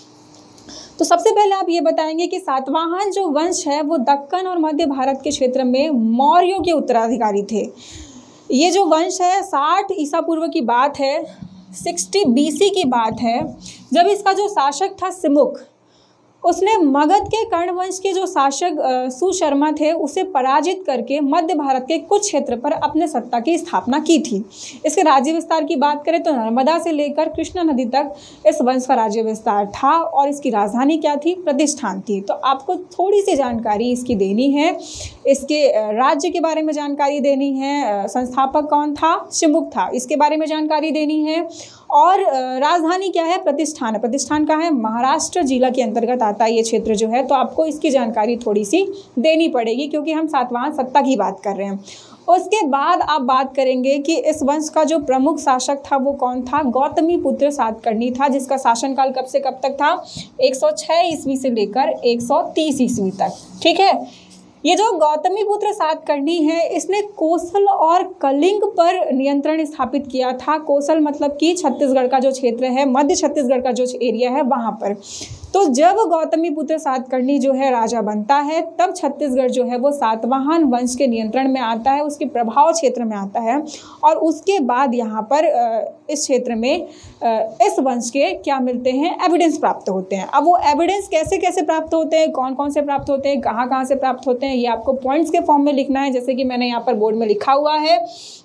तो सबसे पहले आप ये बताएंगे कि सातवाहन जो वंश है वो दक्कन और मध्य भारत के क्षेत्र में मौर्यों के उत्तराधिकारी थे। ये जो वंश है 60 ईसा पूर्व की बात है, 60 BC की बात है, जब इसका जो शासक था सिमुक, उसने मगध के कर्ण वंश के जो शासक सुशर्मा थे उसे पराजित करके मध्य भारत के कुछ क्षेत्र पर अपने सत्ता की स्थापना की थी। इसके राज्य विस्तार की बात करें तो नर्मदा से लेकर कृष्णा नदी तक इस वंश का राज्य विस्तार था और इसकी राजधानी क्या थी? प्रतिष्ठान थी। तो आपको थोड़ी सी जानकारी इसकी देनी है, इसके राज्य के बारे में जानकारी देनी है, संस्थापक कौन था? शिवमुख था, इसके बारे में जानकारी देनी है, और राजधानी क्या है? प्रतिष्ठान। प्रतिष्ठान कहाँ है? महाराष्ट्र जिला के अंतर्गत आता है ये क्षेत्र जो है। तो आपको इसकी जानकारी थोड़ी सी देनी पड़ेगी क्योंकि हम सातवाहन सत्ता की बात कर रहे हैं। उसके बाद आप बात करेंगे कि इस वंश का जो प्रमुख शासक था वो कौन था? गौतमी पुत्र सातकर्णी था, जिसका शासनकाल कब से कब तक था? 106 ईस्वी से लेकर 130 ईस्वी तक। ठीक है, ये जो गौतमी पुत्र सातकर्णी है इसने कोसल और कलिंग पर नियंत्रण स्थापित किया था। कोसल मतलब कि छत्तीसगढ़ का जो क्षेत्र है, मध्य छत्तीसगढ़ का जो एरिया है वहाँ पर। तो जब गौतमी पुत्र सातकर्णी जो है राजा बनता है तब छत्तीसगढ़ जो है वो सातवाहन वंश के नियंत्रण में आता है, उसके प्रभाव क्षेत्र में आता है। और उसके बाद यहाँ पर इस क्षेत्र में इस वंश के क्या मिलते हैं? एविडेंस प्राप्त होते हैं। अब वो एविडेंस कैसे कैसे प्राप्त होते हैं, कौन कौन से प्राप्त होते हैं, कहाँ कहाँ से प्राप्त होते हैं, ये आपको पॉइंट्स के फॉर्म में लिखना है। जैसे कि मैंने यहाँ पर बोर्ड में लिखा हुआ है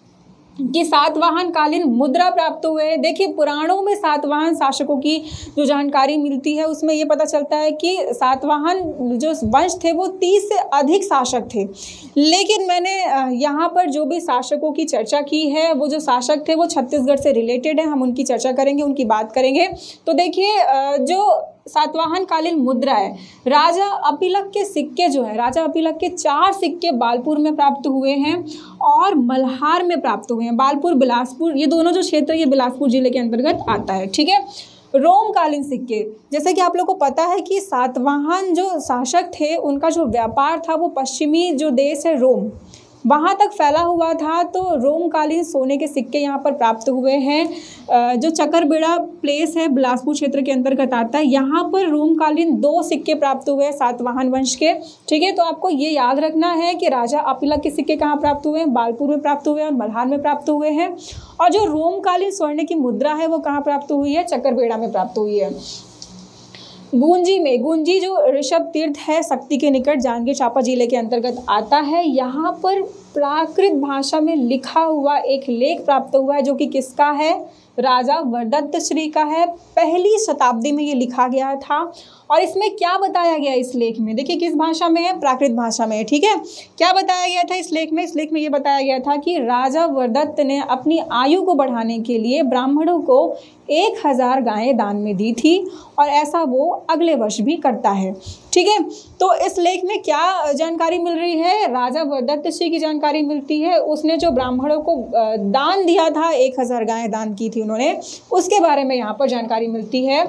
कि सातवाहन कालीन मुद्रा प्राप्त हुए। देखिए पुराणों में सातवाहन शासकों की जो जानकारी मिलती है उसमें ये पता चलता है कि सातवाहन जो वंश थे वो 30 से अधिक शासक थे। लेकिन मैंने यहाँ पर जो भी शासकों की चर्चा की है वो जो शासक थे वो छत्तीसगढ़ से रिलेटेड है, हम उनकी चर्चा करेंगे, उनकी बात करेंगे। तो देखिए जो सातवाहन कालीन मुद्रा है, राजा अपिलक के सिक्के जो है, राजा अपिलक के 4 सिक्के बालपुर में प्राप्त हुए हैं और मल्हार में प्राप्त हुए हैं। बालपुर, बिलासपुर, ये दोनों जो क्षेत्र ये बिलासपुर जिले के अंतर्गत आता है। ठीक है, रोमकालीन सिक्के, जैसे कि आप लोगों को पता है कि सातवाहन जो शासक थे उनका जो व्यापार था वो पश्चिमी जो देश है रोम वहाँ तक फैला हुआ था। तो रोमकालीन सोने के सिक्के यहाँ पर प्राप्त हुए हैं। जो चकरबेड़ा प्लेस है बिलासपुर क्षेत्र के अंतर्गत आता है, यहाँ पर रोमकालीन 2 सिक्के प्राप्त हुए हैं सातवाहन वंश के। ठीक है, तो आपको ये याद रखना है कि राजा अपिलक के सिक्के कहाँ प्राप्त हुए हैं? बालपुर में प्राप्त हुए हैं और मल्हार में प्राप्त हुए हैं। और जो रोमकालीन स्वर्ण की मुद्रा है वो कहाँ प्राप्त हुई है? चकरबेड़ा में प्राप्त हुई है। गूंजी में, गूंजी जो ऋषभ तीर्थ है शक्ति के निकट जांजगीर चांपा जिले के अंतर्गत आता है, यहाँ पर प्राकृत भाषा में लिखा हुआ एक लेख प्राप्त हुआ है जो कि किसका है? राजा वरदत्त श्री का है। 1ली शताब्दी में ये लिखा गया था। और इसमें क्या बताया गया इस लेख में? देखिए किस भाषा में है? प्राकृत भाषा में है। ठीक है, क्या बताया गया था इस लेख में? इस लेख में ये बताया गया था कि राजा वरदत्त ने अपनी आयु को बढ़ाने के लिए ब्राह्मणों को 1000 गायें दान में दी थी और ऐसा वो अगले वर्ष भी करता है। ठीक है, तो इस लेख में क्या जानकारी मिल रही है? राजा वरदत्त श्री की जानकारी मिलती है। उसने जो ब्राह्मणों को दान दिया था, 1000 गायें दान की थी उन्होंने, उसके बारे में यहाँ पर जानकारी मिलती है।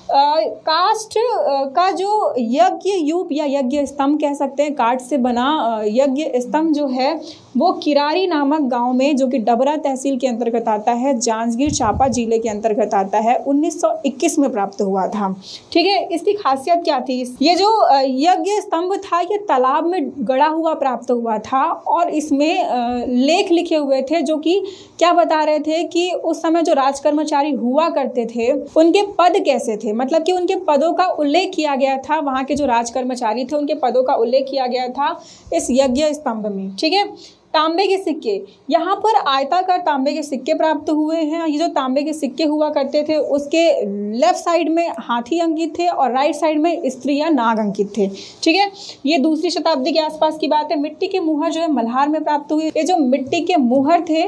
काष्ठ का जो यज्ञ यूप या यज्ञ स्तंभ कह सकते हैं, काठ से बना यज्ञ स्तंभ जो है वो किरारी नामक गांव में, जो कि डबरा तहसील के अंतर्गत आता है, जांजगीर चांपा जिले के अंतर्गत आता है, 1921 में प्राप्त हुआ था। ठीक है, इसकी खासियत क्या थी? ये जो यज्ञ स्तंभ था ये तालाब में गड़ा हुआ प्राप्त हुआ था और इसमें लेख लिखे हुए थे जो कि क्या बता रहे थे कि उस समय जो राजकर्मचारी हुआ करते थे उनके पद कैसे थे, मतलब कि उनके पदों का उल्लेख किया गया था। वहाँ के जो राजकर्मचारी थे उनके पदों का उल्लेख किया गया था इस यज्ञ स्तंभ में। ठीक है, तांबे के सिक्के, यहाँ पर आयताकार तांबे के सिक्के प्राप्त हुए हैं। ये जो तांबे के सिक्के हुआ करते थे उसके लेफ्ट साइड में हाथी अंकित थे और राइट साइड में स्त्री या नाग अंकित थे। ठीक है, ये 2री शताब्दी के आसपास की बात है। मिट्टी के मुहर जो है मल्हार में प्राप्त हुए। ये जो मिट्टी के मुहर थे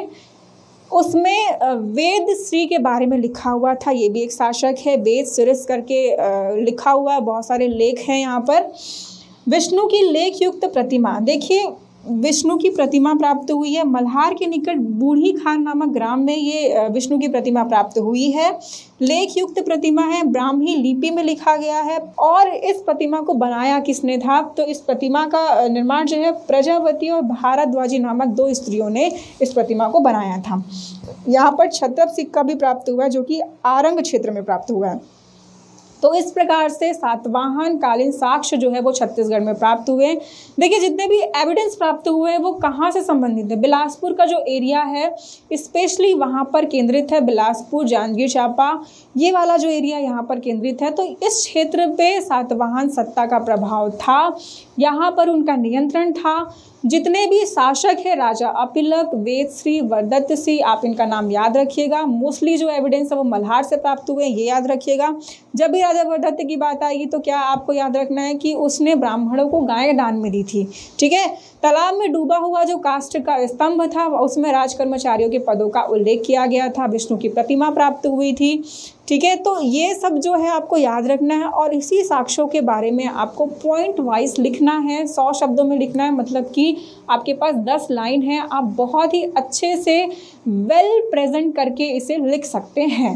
उसमें वेद श्री के बारे में लिखा हुआ था। ये भी एक शासक है, वेद सिरिस करके लिखा हुआ है, बहुत सारे लेख हैं यहाँ पर। विष्णु की लेख युक्त प्रतिमा, देखिए विष्णु की प्रतिमा प्राप्त हुई है। मल्हार के निकट बूढ़ी खार नामक ग्राम में ये विष्णु की प्रतिमा प्राप्त हुई है। लेख युक्त प्रतिमा है, ब्राह्मी लिपि में लिखा गया है। और इस प्रतिमा को बनाया किसने था? तो इस प्रतिमा का निर्माण जो है प्रजापति और भारद्वाजी नामक 2 स्त्रियों ने इस प्रतिमा को बनाया था। यहाँ पर छत्रप सिक्का भी प्राप्त हुआ है जो कि आरंग क्षेत्र में प्राप्त हुआ है। तो इस प्रकार से सातवाहन कालीन साक्ष्य जो है वो छत्तीसगढ़ में प्राप्त हुए। देखिए जितने भी एविडेंस प्राप्त हुए हैं वो कहाँ से संबंधित है, बिलासपुर का जो एरिया है स्पेशली वहाँ पर केंद्रित है। बिलासपुर, जांजगीर चांपा, ये वाला जो एरिया यहाँ पर केंद्रित है। तो इस क्षेत्र पे सातवाहन सत्ता का प्रभाव था, यहाँ पर उनका नियंत्रण था। जितने भी शासक है, राजा अपिलक, वेदश्री, वरदत्त सिंह, आप इनका नाम याद रखिएगा। मोस्टली जो एविडेंस है वो मल्हार से प्राप्त हुए, ये याद रखिएगा। जब भी राजा वरदत्त की बात आएगी तो क्या आपको याद रखना है कि उसने ब्राह्मणों को गायें दान में दी थी, ठीक है। तालाब में डूबा हुआ जो काष्ठ का स्तंभ था उसमें राज कर्मचारियों के पदों का उल्लेख किया गया था, विष्णु की प्रतिमा प्राप्त हुई थी, ठीक है। तो ये सब जो है आपको याद रखना है और इसी साक्ष्यों के बारे में आपको पॉइंट वाइज लिखना है, 100 शब्दों में लिखना है। मतलब कि आपके पास 10 लाइन है, आप बहुत ही अच्छे से वेल प्रेजेंट करके इसे लिख सकते हैं।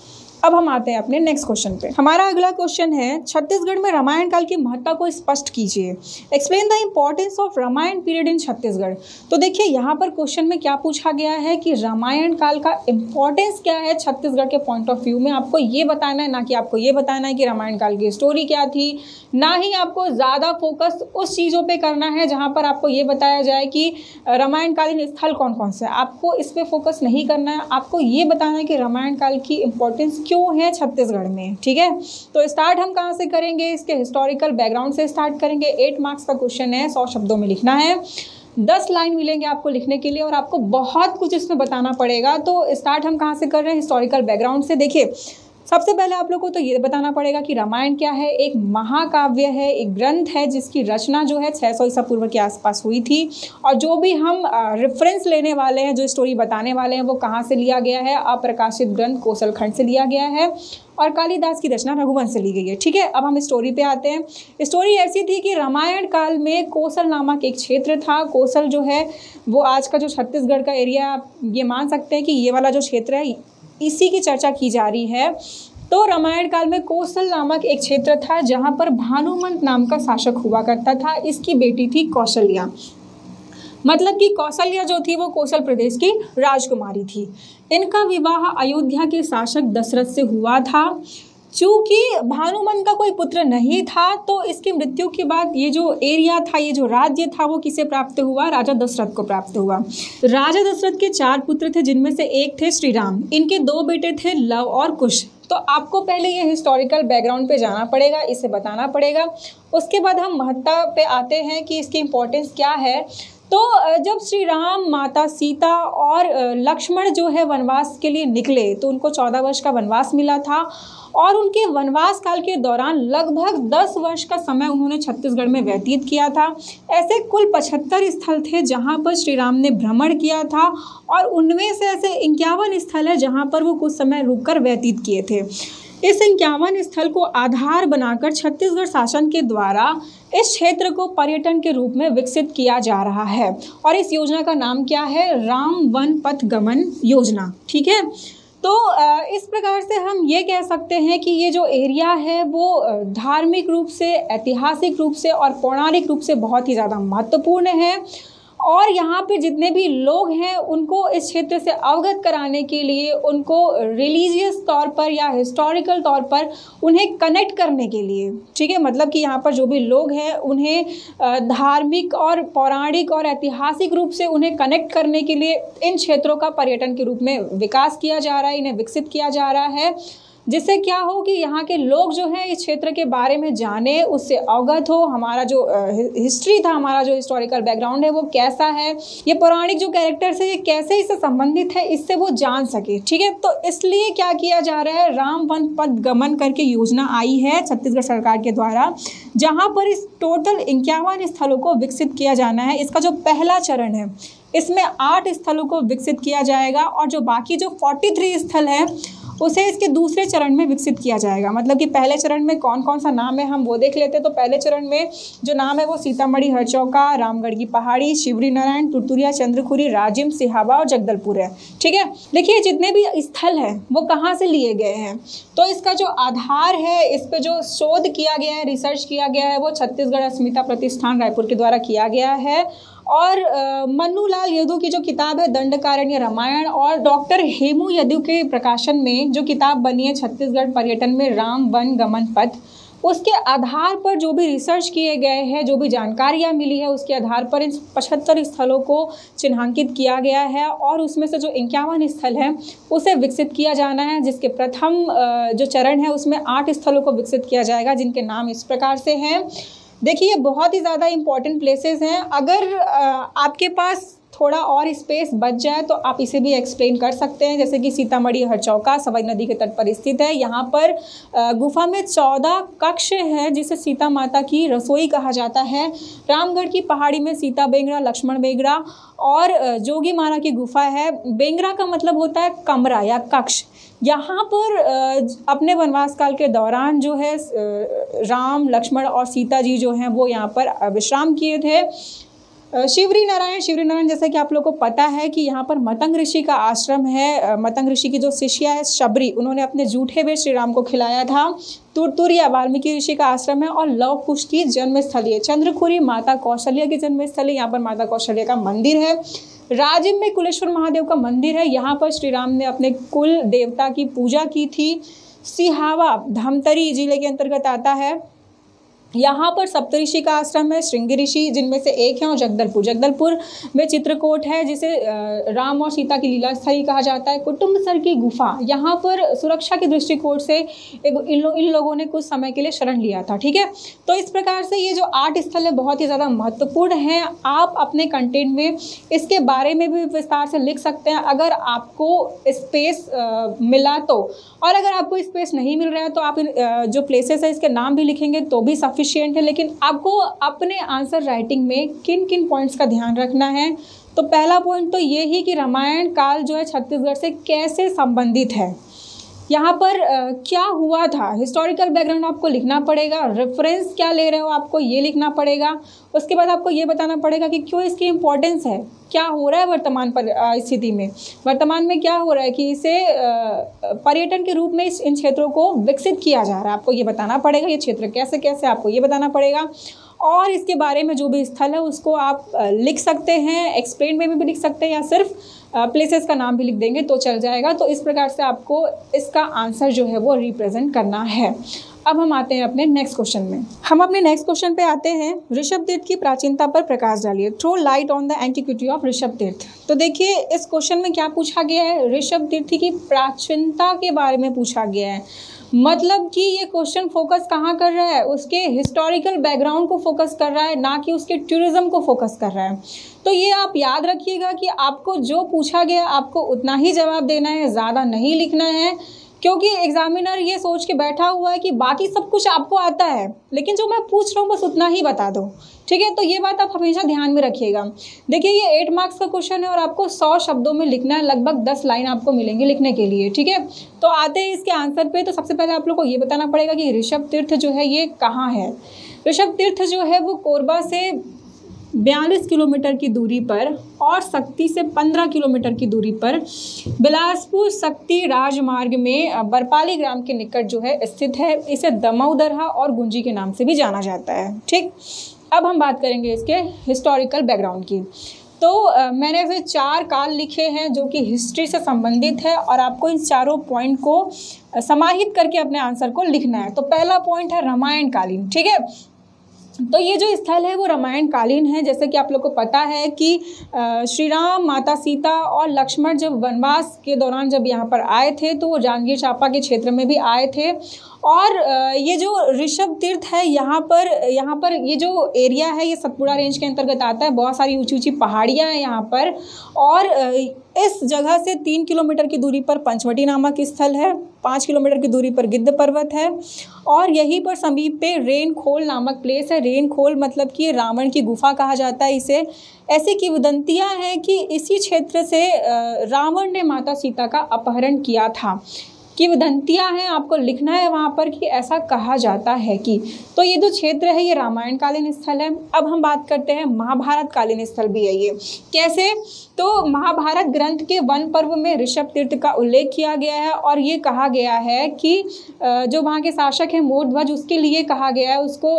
अब हम आते हैं अपने नेक्स्ट क्वेश्चन पे। हमारा अगला क्वेश्चन है, छत्तीसगढ़ में रामायण काल की महत्ता को स्पष्ट कीजिए। Explain the importance of Ramayana period in Chhattisgarh. तो देखिए यहाँ पर क्वेश्चन में क्या पूछा गया है कि रामायण काल का इम्पोर्टेंस क्या है छत्तीसगढ़ के पॉइंट ऑफ व्यू में। आपको ये बताना है, ना कि आपको ये बताना है कि रामायण काल की स्टोरी क्या थी, ना ही आपको ज़्यादा फोकस उस चीज़ों पर करना है जहाँ पर आपको ये बताया जाए कि रामायण कालीन स्थल कौन कौन से। आपको इस पर फोकस नहीं करना है, आपको ये बताना है कि रामायण काल की इम्पोर्टेंस क्यों है छत्तीसगढ़ में, ठीक है। तो स्टार्ट हम कहाँ से करेंगे, इसके हिस्टोरिकल बैकग्राउंड से स्टार्ट करेंगे। 8 मार्क्स का क्वेश्चन है, 100 शब्दों में लिखना है, 10 लाइन मिलेंगे आपको लिखने के लिए और आपको बहुत कुछ इसमें बताना पड़ेगा। तो स्टार्ट हम कहाँ से कर रहे हैं, हिस्टोरिकल बैकग्राउंड से। देखिए सबसे पहले आप लोगों को तो ये बताना पड़ेगा कि रामायण क्या है। एक महाकाव्य है, एक ग्रंथ है जिसकी रचना जो है 600 ईसा पूर्व के आसपास हुई थी। और जो भी हम रेफरेंस लेने वाले हैं, जो स्टोरी बताने वाले हैं, वो कहाँ से लिया गया है, अप्रकाशित ग्रंथ कोसल खंड से लिया गया है और कालिदास की रचना रघुवंश से ली गई है, ठीक है। अब हम स्टोरी पे आते हैं। स्टोरी ऐसी थी कि रामायण काल में कोसल नामक एक क्षेत्र था। कोसल जो है वो आज का जो छत्तीसगढ़ का एरिया, आप ये मान सकते हैं कि ये वाला जो क्षेत्र है इसी की चर्चा की जा रही है। तो रामायण काल में कोसल नामक एक क्षेत्र था जहाँ पर भानुमंत नाम का शासक हुआ करता था। इसकी बेटी थी कौशल्या, मतलब कि कौशल्या जो थी वो कोसल प्रदेश की राजकुमारी थी। इनका विवाह अयोध्या के शासक दशरथ से हुआ था। चूँकि भानुमंत का कोई पुत्र नहीं था तो इसकी मृत्यु के बाद ये जो एरिया था, ये जो राज्य था, वो किसे प्राप्त हुआ, राजा दशरथ को प्राप्त हुआ। राजा दशरथ के 4 पुत्र थे जिनमें से एक थे श्री राम। इनके 2 बेटे थे लव और कुश। तो आपको पहले ये हिस्टोरिकल बैकग्राउंड पे जाना पड़ेगा, इसे बताना पड़ेगा। उसके बाद हम महत्ता पे आते हैं कि इसकी इम्पोर्टेंस क्या है। तो जब श्री राम, माता सीता और लक्ष्मण जो है वनवास के लिए निकले तो उनको 14 वर्ष का वनवास मिला था और उनके वनवास काल के दौरान लगभग 10 वर्ष का समय उन्होंने छत्तीसगढ़ में व्यतीत किया था। ऐसे कुल 75 स्थल थे जहां पर श्री राम ने भ्रमण किया था और उनमें से ऐसे 51 स्थल है जहां पर वो कुछ समय रुककर व्यतीत किए थे। इस 51 स्थल को आधार बनाकर छत्तीसगढ़ शासन के द्वारा इस क्षेत्र को पर्यटन के रूप में विकसित किया जा रहा है और इस योजना का नाम क्या है, राम वन पथ गमन योजना, ठीक है। तो इस प्रकार से हम ये कह सकते हैं कि ये जो एरिया है वो धार्मिक रूप से, ऐतिहासिक रूप से और पौराणिक रूप से बहुत ही ज़्यादा महत्वपूर्ण है। और यहाँ पे जितने भी लोग हैं उनको इस क्षेत्र से अवगत कराने के लिए, उनको रिलीजियस तौर पर या हिस्टोरिकल तौर पर उन्हें कनेक्ट करने के लिए, ठीक है, मतलब कि यहाँ पर जो भी लोग हैं उन्हें धार्मिक और पौराणिक और ऐतिहासिक रूप से उन्हें कनेक्ट करने के लिए इन क्षेत्रों का पर्यटन के रूप में विकास किया जा रहा है, इन्हें विकसित किया जा रहा है, जिससे क्या हो कि यहाँ के लोग जो हैं इस क्षेत्र के बारे में जाने, उससे अवगत हो। हमारा जो हिस्ट्री था, हमारा जो हिस्टोरिकल बैकग्राउंड है वो कैसा है, ये पौराणिक जो कैरेक्टर्स है ये कैसे इससे संबंधित है, इससे वो जान सके, ठीक है। तो इसलिए क्या किया जा रहा है, राम वन पथ गमन करके योजना आई है छत्तीसगढ़ सरकार के द्वारा, जहाँ पर इस टोटल 51 स्थलों को विकसित किया जाना है। इसका जो पहला चरण है इसमें 8 स्थलों को विकसित किया जाएगा और जो बाकी जो 43 स्थल है उसे इसके दूसरे चरण में विकसित किया जाएगा। मतलब कि पहले चरण में कौन कौन सा नाम है हम वो देख लेते हैं। तो पहले चरण में जो नाम है वो सीतामढ़ी, हरचौका, रामगढ़ की पहाड़ी, शिवरी नारायण, तुरतुरिया, चंद्रखुरी, राजिम, सिहावा और जगदलपुर है, ठीक है। देखिए जितने भी स्थल हैं वो कहाँ से लिए गए हैं, तो इसका जो आधार है, इस पर जो शोध किया गया है, रिसर्च किया गया है, वो छत्तीसगढ़ अस्मिता प्रतिष्ठान रायपुर के द्वारा किया गया है और मन्नू लाल यदु की जो किताब है दंडकारण्य रामायण, और डॉक्टर हेमू यदु के प्रकाशन में जो किताब बनी है छत्तीसगढ़ पर्यटन में राम वन गमन पथ, उसके आधार पर जो भी रिसर्च किए गए हैं, जो भी जानकारियाँ मिली है, उसके आधार पर इन 75 स्थलों को चिन्हांकित किया गया है और उसमें से जो 51 स्थल हैं उसे विकसित किया जाना है, जिसके प्रथम जो चरण है उसमें 8 स्थलों को विकसित किया जाएगा, जिनके नाम इस प्रकार से हैं। देखिए, बहुत ही ज़्यादा इम्पॉर्टेंट प्लेसेस हैं। अगर आपके पास थोड़ा और स्पेस बच जाए तो आप इसे भी एक्सप्लेन कर सकते हैं, जैसे कि सीतामढ़ी हरचौका सवई नदी के तट पर स्थित है। यहाँ पर गुफा में 14 कक्ष है, जिसे सीता माता की रसोई कहा जाता है। रामगढ़ की पहाड़ी में सीता बेंगरा, लक्ष्मण बेंगरा और जोगी माना की गुफा है। बेंगरा का मतलब होता है कमरा या कक्ष। यहाँ पर अपने वनवास काल के दौरान जो है राम, लक्ष्मण और सीता जी जो हैं वो यहाँ पर विश्राम किए थे। शिवरी नारायण जैसे कि आप लोग को पता है कि यहाँ पर मतंग ऋषि का आश्रम है। मतंग ऋषि की जो शिष्या है शबरी, उन्होंने अपने जूठे में श्री राम को खिलाया था। तुरतुरिया वाल्मीकि ऋषि का आश्रम है। और लव कुश की जन्मस्थली है। चंद्रखुरी माता कौशल्या की जन्मस्थली, यहाँ पर माता कौशल्या का मंदिर है। राजिम में कुलेश्वर महादेव का मंदिर है, यहाँ पर श्री राम ने अपने कुल देवता की पूजा की थी। सिहावा धमतरी जिले के अंतर्गत आता है। यहाँ पर सप्तऋषि का आश्रम है, श्रृंगी ऋषि जिनमें से एक है, और जगदलपुर में चित्रकूट है, जिसे राम और सीता की लीला स्थली कहा जाता है। कुटुम्बसर की गुफा, यहाँ पर सुरक्षा के दृष्टिकोण से इन लोगों ने कुछ समय के लिए शरण लिया था। ठीक है, तो इस प्रकार से ये जो 8 स्थल है बहुत ही ज़्यादा महत्वपूर्ण हैं। आप अपने कंटेंट में इसके बारे में भी विस्तार से लिख सकते हैं अगर आपको स्पेस मिला तो, और अगर आपको स्पेस नहीं मिल रहा है तो आप जो प्लेसेस है इसके नाम भी लिखेंगे तो भी सफिशिएंट है। लेकिन आपको अपने आंसर राइटिंग में किन किन पॉइंट्स का ध्यान रखना है, तो पहला पॉइंट तो ये ही कि रामायण काल जो है छत्तीसगढ़ से कैसे संबंधित है, यहाँ पर क्या हुआ था, हिस्टोरिकल बैकग्राउंड आपको लिखना पड़ेगा। रेफरेंस क्या ले रहे हो आपको ये लिखना पड़ेगा। उसके बाद आपको ये बताना पड़ेगा कि क्यों इसकी इम्पोर्टेंस है, क्या हो रहा है वर्तमान पर स्थिति में, वर्तमान में क्या हो रहा है कि इसे पर्यटन के रूप में इन क्षेत्रों को विकसित किया जा रहा है, आपको ये बताना पड़ेगा। ये क्षेत्र कैसे कैसे आपको ये बताना पड़ेगा। और इसके बारे में जो भी स्थल है उसको आप लिख सकते हैं, एक्सप्लेन में भी लिख सकते हैं, या सिर्फ प्लेसेस का नाम भी लिख देंगे तो चल जाएगा। तो इस प्रकार से आपको इसका आंसर जो है वो रिप्रेजेंट करना है। अब हम आते हैं अपने नेक्स्ट क्वेश्चन में। हम अपने नेक्स्ट क्वेश्चन पे आते हैं। ऋषभ तीर्थ की प्राचीनता पर प्रकाश डालिए। Throw light on the antiquity of Rishabh Tirth. तो देखिए इस क्वेश्चन में क्या पूछा गया है, ऋषभ तीर्थ की प्राचीनता के बारे में पूछा गया है। मतलब कि ये क्वेश्चन फोकस कहाँ कर रहा है, उसके हिस्टोरिकल बैकग्राउंड को फोकस कर रहा है, ना कि उसके टूरिज्म को फोकस कर रहा है। तो ये आप याद रखिएगा कि आपको जो पूछा गया आपको उतना ही जवाब देना है, ज़्यादा नहीं लिखना है, क्योंकि एग्जामिनर ये सोच के बैठा हुआ है कि बाकी सब कुछ आपको आता है, लेकिन जो मैं पूछ रहा हूँ बस उतना ही बता दो। ठीक है, तो ये बात आप हमेशा ध्यान में रखिएगा। देखिए ये 8 मार्क्स का क्वेश्चन है और आपको 100 शब्दों में लिखना है, लगभग 10 लाइन आपको मिलेंगी लिखने के लिए। ठीक है, तो आते हैं इसके आंसर पे। तो सबसे पहले आप लोग को ये बताना पड़ेगा कि ऋषभ तीर्थ जो है ये कहाँ है। ऋषभ तीर्थ जो है वो कोरबा से 42 किलोमीटर की दूरी पर और शक्ति से 15 किलोमीटर की दूरी पर बिलासपुर शक्ति राजमार्ग में बरपाली ग्राम के निकट जो है स्थित है। इसे दमौदरहा और गुंजी के नाम से भी जाना जाता है। ठीक, अब हम बात करेंगे इसके हिस्टोरिकल बैकग्राउंड की। तो मैंने ऐसे 4 काल लिखे हैं जो कि हिस्ट्री से संबंधित है और आपको इन चारों पॉइंट को समाहित करके अपने आंसर को लिखना है। तो पहला पॉइंट है रामायण कालीन। ठीक है, तो ये जो स्थल है वो रामायण कालीन है। जैसे कि आप लोग को पता है कि श्री राम, माता सीता और लक्ष्मण जब वनवास के दौरान जब यहाँ पर आए थे तो वो जांजगीर चांपा के क्षेत्र में भी आए थे। और ये जो ऋषभ तीर्थ है यहाँ पर ये जो एरिया है ये सतपुड़ा रेंज के अंतर्गत आता है। बहुत सारी ऊंची ऊंची पहाड़ियाँ हैं यहाँ पर। और इस जगह से 3 किलोमीटर की दूरी पर पंचवटी नामक स्थल है, 5 किलोमीटर की दूरी पर गिद्ध पर्वत है और यहीं पर समीप पे रेनखोल नामक प्लेस है। रेनखोल मतलब कि रावण की गुफा कहा जाता है इसे। ऐसी किंवदंतियाँ हैं कि इसी क्षेत्र से रावण ने माता सीता का अपहरण किया था। किंवदंतियाँ हैं, आपको लिखना है वहाँ पर कि ऐसा कहा जाता है कि। तो ये जो क्षेत्र है ये रामायण कालीन स्थल है। अब हम बात करते हैं महाभारत कालीन स्थल भी है ये। कैसे, तो महाभारत ग्रंथ के वन पर्व में ऋषभ तीर्थ का उल्लेख किया गया है और ये कहा गया है कि जो वहाँ के शासक हैं मोरध्वज, उसके लिए कहा गया है, उसको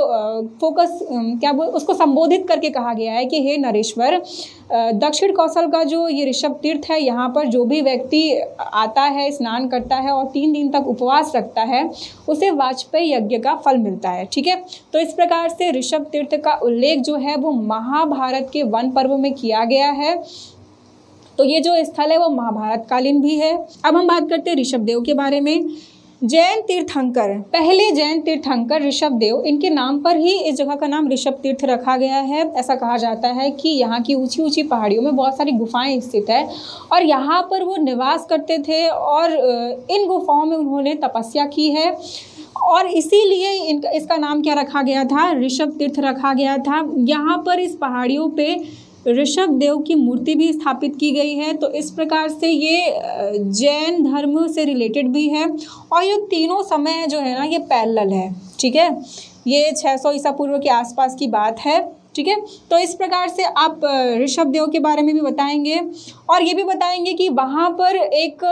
उसको संबोधित करके कहा गया है कि हे नरेश्वर, दक्षिण कौशल का जो ये ऋषभ तीर्थ है, यहाँ पर जो भी व्यक्ति आता है, स्नान करता है और 3 दिन तक उपवास रखता है, उसे वाजपेयी यज्ञ का फल मिलता है। ठीक है, तो इस प्रकार से ऋषभ तीर्थ का उल्लेख जो है वो महाभारत के वन पर्व में किया गया है। तो ये जो स्थल है वो महाभारत कालीन भी है। अब हम बात करते हैं ऋषभ देव के बारे में। जैन तीर्थंकर, पहले जैन तीर्थंकर ऋषभ देव, इनके नाम पर ही इस जगह का नाम ऋषभ तीर्थ रखा गया है। ऐसा कहा जाता है कि यहाँ की ऊंची ऊंची पहाड़ियों में बहुत सारी गुफाएं स्थित है और यहाँ पर वो निवास करते थे और इन गुफाओं में उन्होंने तपस्या की है और इसीलिए इसका नाम क्या रखा गया था, ऋषभ तीर्थ रखा गया था। यहाँ पर इस पहाड़ियों पे ऋषभ देव की मूर्ति भी स्थापित की गई है। तो इस प्रकार से ये जैन धर्म से रिलेटेड भी है और ये तीनों समय जो है ना ये पैरेलल है। ठीक है, ये 600 ईसा पूर्व के आसपास की बात है। ठीक है, तो इस प्रकार से आप ऋषभ देव के बारे में भी बताएंगे और ये भी बताएंगे कि वहाँ पर एक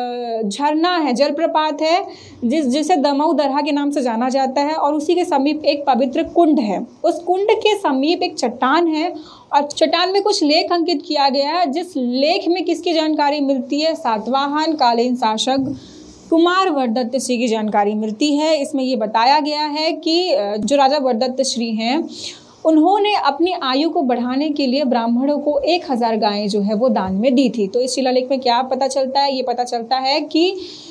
झरना है, जलप्रपात है, जिसे दमऊ दरहा के नाम से जाना जाता है और उसी के समीप एक पवित्र कुंड है। उस कुंड के समीप एक चट्टान है और चट्टान में कुछ लेख अंकित किया गया है, जिस लेख में किसकी जानकारी मिलती है, सातवाहन कालीन शासक कुमार वरदत्त श्री की जानकारी मिलती है। इसमें ये बताया गया है कि जो राजा वरदत्त श्री हैं, उन्होंने अपनी आयु को बढ़ाने के लिए ब्राह्मणों को 1000 गायें जो है वो दान में दी थी। तो इस शिलालेख में क्या पता चलता है, ये पता चलता है कि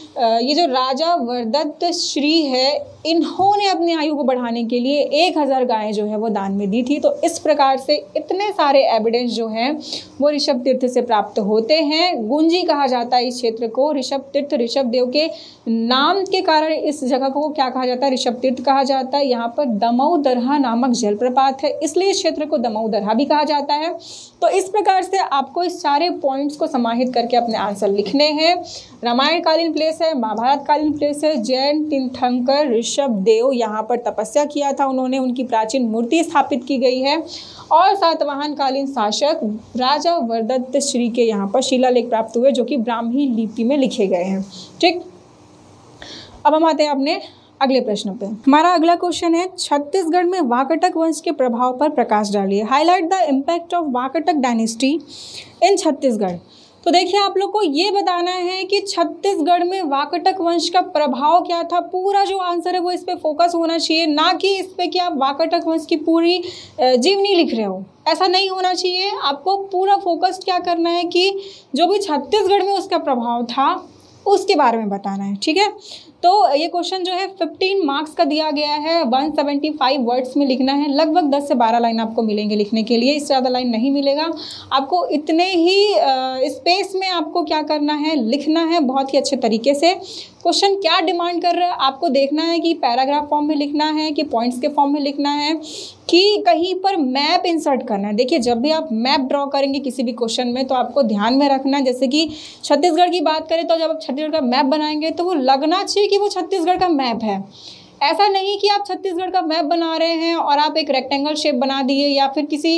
ये जो राजा वरदत्त श्री है, इन्होंने अपनी आयु को बढ़ाने के लिए 1000 गायें जो है वो दान में दी थी। तो इस प्रकार से इतने सारे एविडेंस जो हैं वो ऋषभ तीर्थ से प्राप्त होते हैं। गुंजी कहा जाता है इस क्षेत्र को। ऋषभ तीर्थ, ऋषभ देव के नाम के कारण इस जगह को क्या कहा जाता है, ऋषभ तीर्थ कहा जाता है। यहाँ पर दमऊ दरहा नामक जलप्रपात है, इसलिए इस क्षेत्र को दमऊ दरहा भी कहा जाता है। तो इस प्रकार से आपको इस सारे पॉइंट्स को समाहित करके अपने आंसर लिखने हैं। रामायण कालीन प्लेस है, महाभारत कालीन प्लेस है, जैन तीर्थंकर ऋषभ देव यहाँ पर तपस्या किया था उन्होंने, उनकी प्राचीन मूर्ति स्थापित की गई है और सातवाहन कालीन शासक राजा वरदत्त श्री के यहाँ पर शिलालेख प्राप्त हुए जो कि ब्राह्मी लिपि में लिखे गए हैं। ठीक, अब हम आते हैं अपने अगले प्रश्न पे। हमारा अगला क्वेश्चन है, छत्तीसगढ़ में वाकाटक वंश के प्रभाव पर प्रकाश डालिए। Highlight the impact of Vakataka dynasty in Chhattisgarh. तो देखिए, आप लोग को ये बताना है कि छत्तीसगढ़ में वाकाटक वंश का प्रभाव क्या था। पूरा जो आंसर है वो इस पे फोकस होना चाहिए, ना कि इस पे कि आप वाकाटक वंश की पूरी जीवनी लिख रहे हो। ऐसा नहीं होना चाहिए। आपको पूरा फोकस क्या करना है कि जो भी छत्तीसगढ़ में उसका प्रभाव था उसके बारे में बताना है। ठीक है, तो ये क्वेश्चन जो है 15 मार्क्स का दिया गया है, 175 वर्ड्स में लिखना है। लगभग 10 से 12 लाइन आपको मिलेंगे लिखने के लिए, इससे ज़्यादा लाइन नहीं मिलेगा आपको। इतने ही स्पेस में आपको क्या करना है, लिखना है बहुत ही अच्छे तरीके से। क्वेश्चन क्या डिमांड कर रहा है आपको देखना है कि पैराग्राफ फॉर्म में लिखना है कि पॉइंट्स के फॉर्म में लिखना है कि कहीं पर मैप इंसर्ट करना है। देखिए, जब भी आप मैप ड्रॉ करेंगे किसी भी क्वेश्चन में तो आपको ध्यान में रखना है, जैसे कि छत्तीसगढ़ की बात करें तो जब आप छत्तीसगढ़ का मैप बनाएंगे तो वो लगना चाहिए कि वो छत्तीसगढ़ का मैप है। ऐसा नहीं कि आप छत्तीसगढ़ का मैप बना रहे हैं और आप एक रेक्टेंगल शेप बना दिए या फिर किसी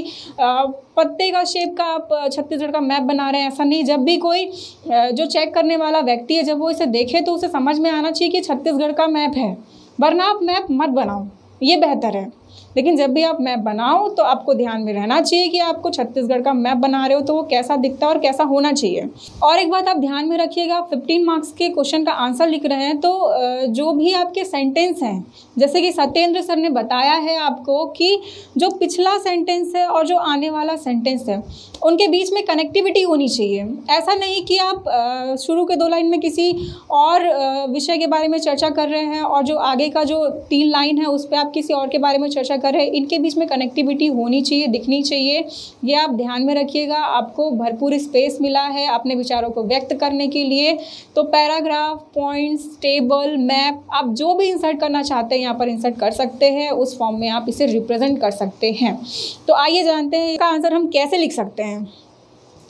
पत्ते का शेप का आप छत्तीसगढ़ का मैप बना रहे हैं। ऐसा नहीं। जब भी कोई जो चेक करने वाला व्यक्ति है, जब वो इसे देखे तो उसे समझ में आना चाहिए कि छत्तीसगढ़ का मैप है, वरना आप मैप मत बनाओ, ये बेहतर है। लेकिन जब भी आप मैप बनाओ तो आपको ध्यान में रहना चाहिए कि आपको छत्तीसगढ़ का मैप बना रहे हो तो वो कैसा दिखता है और कैसा होना चाहिए। और एक बात आप ध्यान में रखिएगा, 15 मार्क्स के क्वेश्चन का आंसर लिख रहे हैं तो जो भी आपके सेंटेंस हैं, जैसे कि सत्येंद्र सर ने बताया है आपको कि जो पिछला सेंटेंस है और जो आने वाला सेंटेंस है उनके बीच में कनेक्टिविटी होनी चाहिए। ऐसा नहीं कि आप शुरू के 2 लाइन में किसी और विषय के बारे में चर्चा कर रहे हैं और जो आगे का जो 3 लाइन है उस पर आप किसी और के बारे में चर्चा कर रहे हैं। इनके बीच में कनेक्टिविटी होनी चाहिए, दिखनी चाहिए। ये आप ध्यान में रखिएगा। आपको भरपूर स्पेस मिला है अपने विचारों को व्यक्त करने के लिए। तो पैराग्राफ, पॉइंट्स, टेबल, मैप, आप जो भी इंसर्ट करना चाहते हैं यहाँ पर इंसर्ट कर सकते हैं। उस फॉर्म में आप इसे रिप्रेजेंट कर सकते हैं। तो आइए जानते हैं इसका आंसर हम कैसे लिख सकते हैं।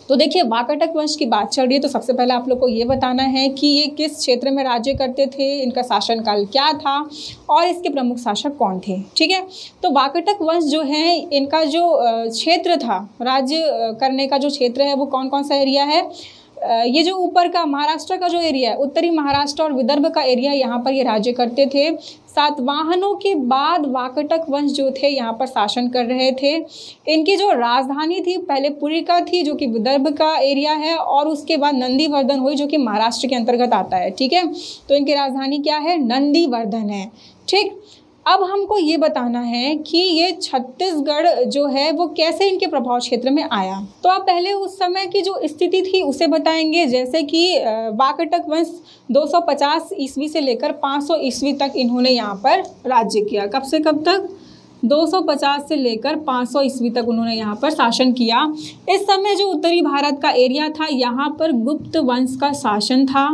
तो देखिए, वाकाटक वंश की बात चल रही है तो सबसे पहले आप लोग को ये बताना है कि ये किस क्षेत्र में राज्य करते थे, इनका शासनकाल क्या था और इसके प्रमुख शासक कौन थे। ठीक है, तो वाकाटक वंश जो है, इनका जो क्षेत्र था, राज्य करने का जो क्षेत्र है वो कौन कौन सा एरिया है। ये जो ऊपर का महाराष्ट्र का जो एरिया है, उत्तरी महाराष्ट्र और विदर्भ का एरिया, यहाँ पर ये राज्य करते थे। सातवाहनों के बाद वाकाटक वंश जो थे यहाँ पर शासन कर रहे थे। इनकी जो राजधानी थी पहले पुरिका थी, जो कि विदर्भ का एरिया है, और उसके बाद नंदीवर्धन हुई, जो कि महाराष्ट्र के अंतर्गत आता है। ठीक है, तो इनकी राजधानी क्या है, नंदीवर्धन है। ठीक, अब हमको ये बताना है कि ये छत्तीसगढ़ जो है वो कैसे इनके प्रभाव क्षेत्र में आया। तो आप पहले उस समय की जो स्थिति थी उसे बताएंगे। जैसे कि वाकाटक वंश 250 ईस्वी से लेकर 500 ईस्वी तक इन्होंने यहाँ पर राज्य किया। कब से कब तक? 250 से लेकर 500 ईस्वी तक उन्होंने यहाँ पर शासन किया। इस समय जो उत्तरी भारत का एरिया था, यहाँ पर गुप्त वंश का शासन था।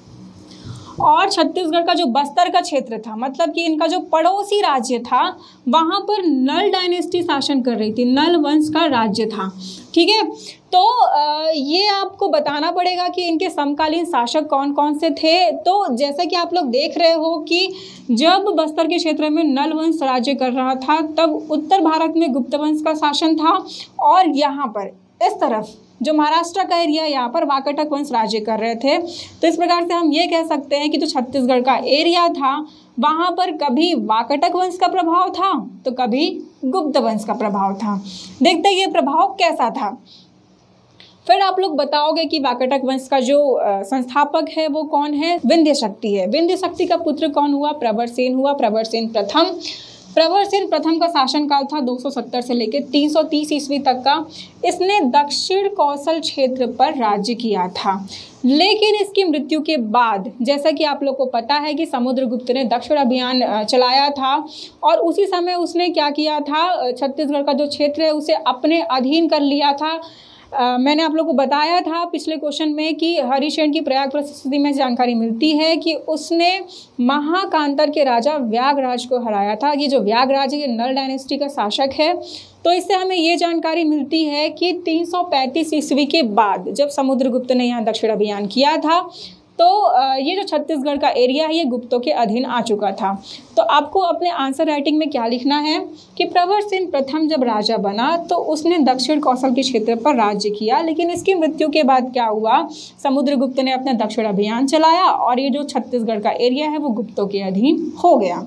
और छत्तीसगढ़ का जो बस्तर का क्षेत्र था, मतलब कि इनका जो पड़ोसी राज्य था, वहाँ पर नल डायनेस्टी शासन कर रही थी, नल वंश का राज्य था। ठीक है, तो ये आपको बताना पड़ेगा कि इनके समकालीन शासक कौन कौन से थे। तो जैसा कि आप लोग देख रहे हो कि जब बस्तर के क्षेत्र में नल वंश राज्य कर रहा था, तब उत्तर भारत में गुप्त वंश का शासन था, और यहाँ पर इस तरफ जो महाराष्ट्र का एरिया, यहाँ पर वाकाटक वंश राज्य कर रहे थे। तो इस प्रकार से हम ये कह सकते हैं कि जो छत्तीसगढ़ का एरिया था, वहाँ पर कभी वाकाटक वंश का प्रभाव था तो कभी गुप्त वंश का प्रभाव था। देखते हैं ये प्रभाव कैसा था। फिर आप लोग बताओगे कि वाकाटक वंश का जो संस्थापक है वो कौन है? विंध्य शक्ति है। विंध्य शक्ति का पुत्र कौन हुआ? प्रवरसेन हुआ, प्रवरसेन प्रथम। प्रवरसेन प्रथम का शासनकाल था 270 से लेकर 330 ईस्वी तक का। इसने दक्षिण कौशल क्षेत्र पर राज्य किया था, लेकिन इसकी मृत्यु के बाद, जैसा कि आप लोग को पता है कि समुद्रगुप्त ने दक्षिण अभियान चलाया था, और उसी समय उसने क्या किया था, छत्तीसगढ़ का जो क्षेत्र है उसे अपने अधीन कर लिया था। मैंने आप लोग को बताया था पिछले क्वेश्चन में कि हरिशेन की प्रयाग प्रशस्ति में जानकारी मिलती है कि उसने महाकांतर के राजा व्यागराज को हराया था। ये जो व्यागराज है ये नल डायनेस्टी का शासक है। तो इससे हमें ये जानकारी मिलती है कि 335 ईस्वी के बाद जब समुद्रगुप्त ने यहाँ दक्षिण अभियान किया था, तो ये जो छत्तीसगढ़ का एरिया है ये गुप्तों के अधीन आ चुका था। तो आपको अपने आंसर राइटिंग में क्या लिखना है कि प्रवरसेन प्रथम जब राजा बना तो उसने दक्षिण कौशल के क्षेत्र पर राज्य किया, लेकिन इसकी मृत्यु के बाद क्या हुआ, समुद्रगुप्त ने अपना दक्षिण अभियान चलाया और ये जो छत्तीसगढ़ का एरिया है वो गुप्तों के अधीन हो गया।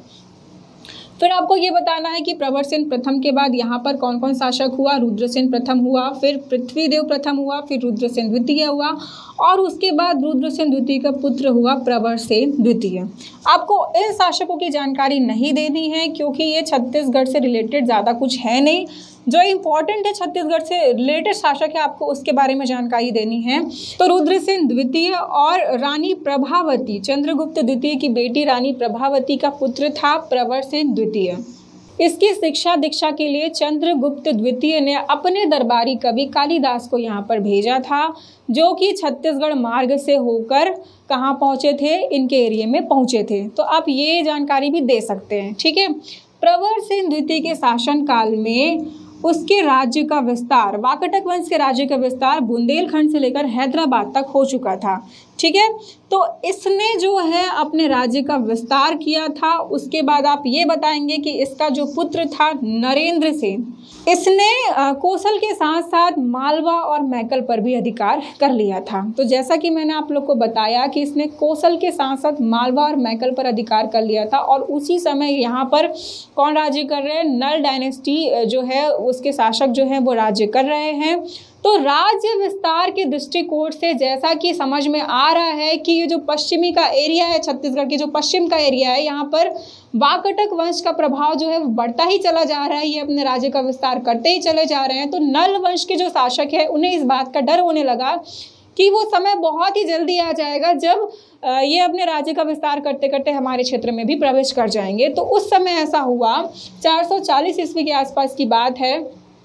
फिर आपको ये बताना है कि प्रवरसेन प्रथम के बाद यहाँ पर कौन कौन शासक हुआ। रुद्रसेन प्रथम हुआ, फिर पृथ्वीदेव प्रथम हुआ, फिर रुद्रसेन द्वितीय हुआ, और उसके बाद रुद्रसेन द्वितीय का पुत्र हुआ प्रवरसेन द्वितीय। आपको इन शासकों की जानकारी नहीं देनी है क्योंकि ये छत्तीसगढ़ से रिलेटेड ज़्यादा कुछ है नहीं। जो इम्पोर्टेंट है छत्तीसगढ़ से रिलेटेड शासक है आपको उसके बारे में जानकारी देनी है। तो रुद्रसेन द्वितीय और रानी प्रभावती, चंद्रगुप्त द्वितीय की बेटी रानी प्रभावती का पुत्र था प्रवरसेन द्वितीय। इसकी शिक्षा दीक्षा के लिए चंद्रगुप्त द्वितीय ने अपने दरबारी कवि कालिदास को यहाँ पर भेजा था, जो कि छत्तीसगढ़ मार्ग से होकर कहाँ पहुँचे थे, इनके एरिया में पहुँचे थे। तो आप ये जानकारी भी दे सकते हैं। ठीक है, प्रवरसेन द्वितीय के शासनकाल में उसके राज्य का विस्तार, वाकाटक वंश के राज्य का विस्तार बुंदेलखंड से लेकर हैदराबाद तक हो चुका था। ठीक है, तो इसने जो है अपने राज्य का विस्तार किया था। उसके बाद आप ये बताएंगे कि इसका जो पुत्र था नरेंद्र सेन, इसने कौशल के साथ साथ मालवा और मैकल पर भी अधिकार कर लिया था। तो जैसा कि मैंने आप लोग को बताया कि इसने कौशल के साथ साथ मालवा और मैकल पर अधिकार कर लिया था, और उसी समय यहाँ पर कौन राज्य कर रहे हैं, नल डायनेस्टी जो है उसके शासक जो हैं वो राज्य कर रहे हैं। तो राज्य विस्तार के दृष्टिकोण से जैसा कि समझ में आ रहा है कि ये जो पश्चिमी का एरिया है, छत्तीसगढ़ के जो पश्चिम का एरिया है, यहाँ पर वाकाटक वंश का प्रभाव जो है वो बढ़ता ही चला जा रहा है। ये अपने राज्य का विस्तार करते ही चले जा रहे हैं। तो नल वंश के जो शासक है उन्हें इस बात का डर होने लगा कि वो समय बहुत ही जल्दी आ जाएगा जब ये अपने राज्य का विस्तार करते करते हमारे क्षेत्र में भी प्रवेश कर जाएंगे। तो उस समय ऐसा हुआ, 440 ईस्वी के आसपास की बात है,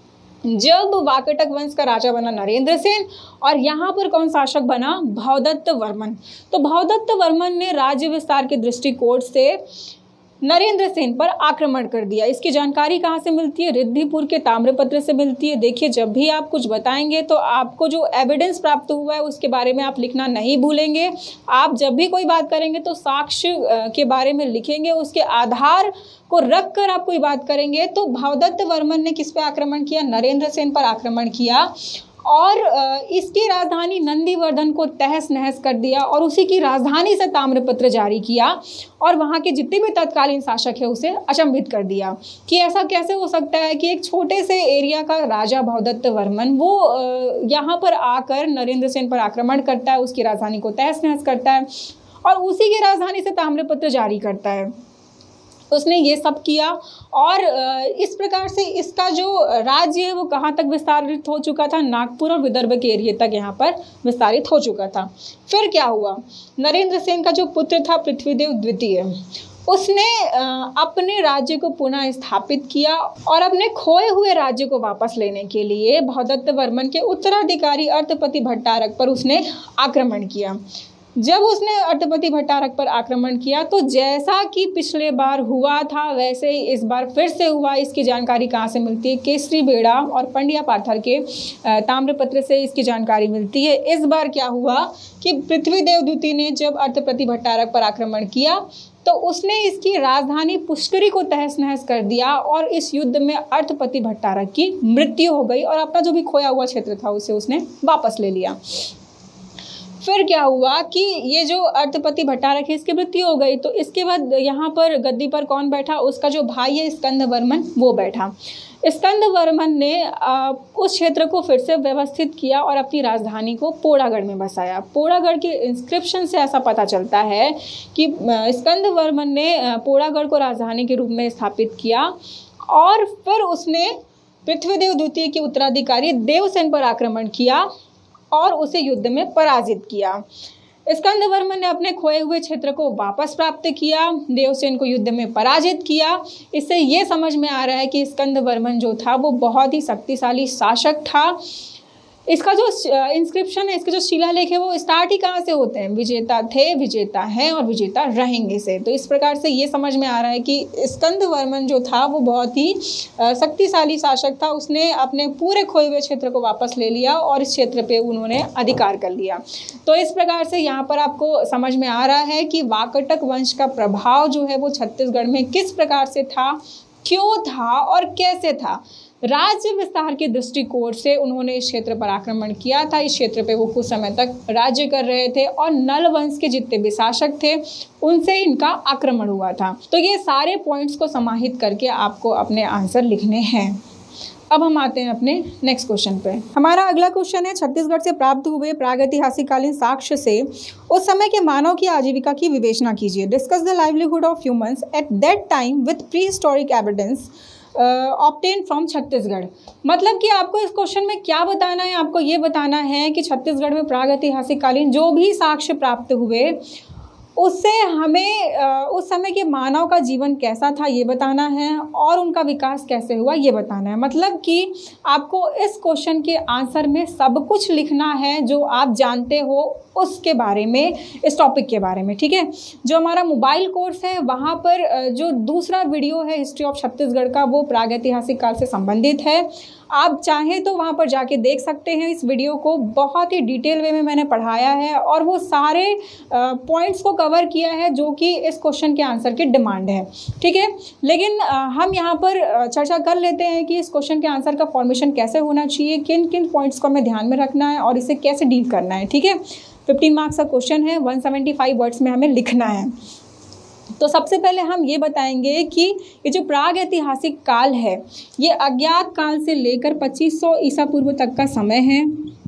जब वाकाटक वंश का राजा बना नरेंद्र सेन, और यहाँ पर कौन शासक बना, भवदत्त वर्मन। तो भवदत्त वर्मन ने राज्य विस्तार के दृष्टिकोण से नरेंद्र सेन पर आक्रमण कर दिया। इसकी जानकारी कहाँ से मिलती है? रिद्धिपुर के ताम्रपत्र से मिलती है। देखिए, जब भी आप कुछ बताएंगे तो आपको जो एविडेंस प्राप्त हुआ है उसके बारे में आप लिखना नहीं भूलेंगे। आप जब भी कोई बात करेंगे तो साक्ष्य के बारे में लिखेंगे, उसके आधार को रख कर आप कोई बात करेंगे। तो भवदत्त वर्मन ने किस पे आक्रमण किया? नरेंद्र सेन पर आक्रमण किया और इसकी राजधानी नंदीवर्धन को तहस नहस कर दिया और उसी की राजधानी से ताम्रपत्र जारी किया और वहाँ के जितने भी तत्कालीन शासक है उसे अचंभित कर दिया कि ऐसा कैसे हो सकता है कि एक छोटे से एरिया का राजा भवदत्त वर्मन वो यहाँ पर आकर नरेंद्र सेन पर आक्रमण करता है, उसकी राजधानी को तहस नहस करता है और उसी की राजधानी से ताम्रपत्र जारी करता है। उसने ये सब किया और इस प्रकार से इसका जो राज्य है वो कहाँ तक विस्तारित हो चुका था? नागपुर और विदर्भ के एरिया तक यहाँ पर विस्तारित हो चुका था। फिर क्या हुआ? नरेंद्र सेन का जो पुत्र था पृथ्वीदेव द्वितीय, उसने अपने राज्य को पुनः स्थापित किया और अपने खोए हुए राज्य को वापस लेने के लिए भवदत्त वर्मन के उत्तराधिकारी अर्धपति भट्टारक पर उसने आक्रमण किया। जब उसने अर्धपति भट्टारक पर आक्रमण किया तो जैसा कि पिछले बार हुआ था वैसे ही इस बार फिर से हुआ। इसकी जानकारी कहाँ से मिलती है? केसरी बेड़ा और पंड्या पाथर के ताम्रपत्र से इसकी जानकारी मिलती है। इस बार क्या हुआ कि पृथ्वीदेव द्वितीय ने जब अर्धपति भट्टारक पर आक्रमण किया तो उसने इसकी राजधानी पुष्करी को तहस नहस कर दिया और इस युद्ध में अर्धपति भट्टारक की मृत्यु हो गई और अपना जो भी खोया हुआ क्षेत्र था उसे उसने वापस ले लिया। फिर क्या हुआ कि ये जो अर्धपति भट्टारक है इसकी मृत्यु हो गई तो इसके बाद यहाँ पर गद्दी पर कौन बैठा? उसका जो भाई है स्कंद वर्मन, वो बैठा। स्कंद वर्मन ने उस क्षेत्र को फिर से व्यवस्थित किया और अपनी राजधानी को पोड़ागढ़ में बसाया। पोड़ागढ़ के इंस्क्रिप्शन से ऐसा पता चलता है कि स्कंद वर्मन ने पोड़ागढ़ को राजधानी के रूप में स्थापित किया और फिर उसने पृथ्वीदेव द्वितीय के उत्तराधिकारी देवसेन पर आक्रमण किया और उसे युद्ध में पराजित किया। स्कंद वर्मन ने अपने खोए हुए क्षेत्र को वापस प्राप्त किया, देवसेन को युद्ध में पराजित किया। इससे ये समझ में आ रहा है कि स्कंद वर्मन जो था वो बहुत ही शक्तिशाली शासक था। इसका जो इंस्क्रिप्शन है, इसके जो शिलालेख है वो स्टार्ट ही कहाँ से होते हैं? विजेता थे, विजेता हैं और विजेता रहेंगे से। तो इस प्रकार से ये समझ में आ रहा है कि स्कंद वर्मन जो था वो बहुत ही शक्तिशाली शासक था। उसने अपने पूरे खोए हुए क्षेत्र को वापस ले लिया और इस क्षेत्र पे उन्होंने अधिकार कर लिया। तो इस प्रकार से यहाँ पर आपको समझ में आ रहा है कि वाकाटक वंश का प्रभाव जो है वो छत्तीसगढ़ में किस प्रकार से था, क्यों था और कैसे था। राज्य विस्तार के दृष्टिकोण से उन्होंने इस क्षेत्र पर आक्रमण किया था। इस क्षेत्र पे वो कुछ समय तक राज्य कर रहे थे और नल वंश के जितने भी शासक थे उनसे इनका आक्रमण हुआ था। तो ये सारे पॉइंट्स को समाहित करके आपको अपने आंसर लिखने हैं। अब हम आते हैं अपने नेक्स्ट क्वेश्चन पे। हमारा अगला क्वेश्चन है, छत्तीसगढ़ से प्राप्त हुए प्रागैतिहासिक कालीन साक्ष्य से उस समय के मानव की आजीविका की विवेचना कीजिए। Discuss the livelihood of humans at that time with prehistoric evidence obtain from Chhattisgarh. मतलब कि आपको इस क्वेश्चन में क्या बताना है? आपको ये बताना है कि छत्तीसगढ़ में प्रागैतिहासिक कालीन जो भी साक्ष्य प्राप्त हुए उससे हमें उस समय के मानव का जीवन कैसा था ये बताना है और उनका विकास कैसे हुआ ये बताना है। मतलब कि आपको इस क्वेश्चन के आंसर में सब कुछ लिखना है जो आप जानते हो उसके बारे में, इस टॉपिक के बारे में। ठीक है, जो हमारा मोबाइल कोर्स है वहाँ पर जो दूसरा वीडियो है हिस्ट्री ऑफ छत्तीसगढ़ का, वो प्रागैतिहासिक काल से संबंधित है। आप चाहें तो वहाँ पर जाके देख सकते हैं इस वीडियो को। बहुत ही डिटेल वे में मैंने पढ़ाया है और वो सारे पॉइंट्स को कवर किया है जो कि इस क्वेश्चन के आंसर की डिमांड है। ठीक है, लेकिन हम यहाँ पर चर्चा कर लेते हैं कि इस क्वेश्चन के आंसर का फॉर्मेशन कैसे होना चाहिए, किन किन पॉइंट्स को हमें ध्यान में रखना है और इसे कैसे डील करना है। ठीक है, 15 मार्क्स का क्वेश्चन है, 175 वर्ड्स में हमें लिखना है। तो सबसे पहले हम ये बताएंगे कि ये जो प्रागैतिहासिक काल है ये अज्ञात काल से लेकर 2500 ईसा पूर्व तक का समय है।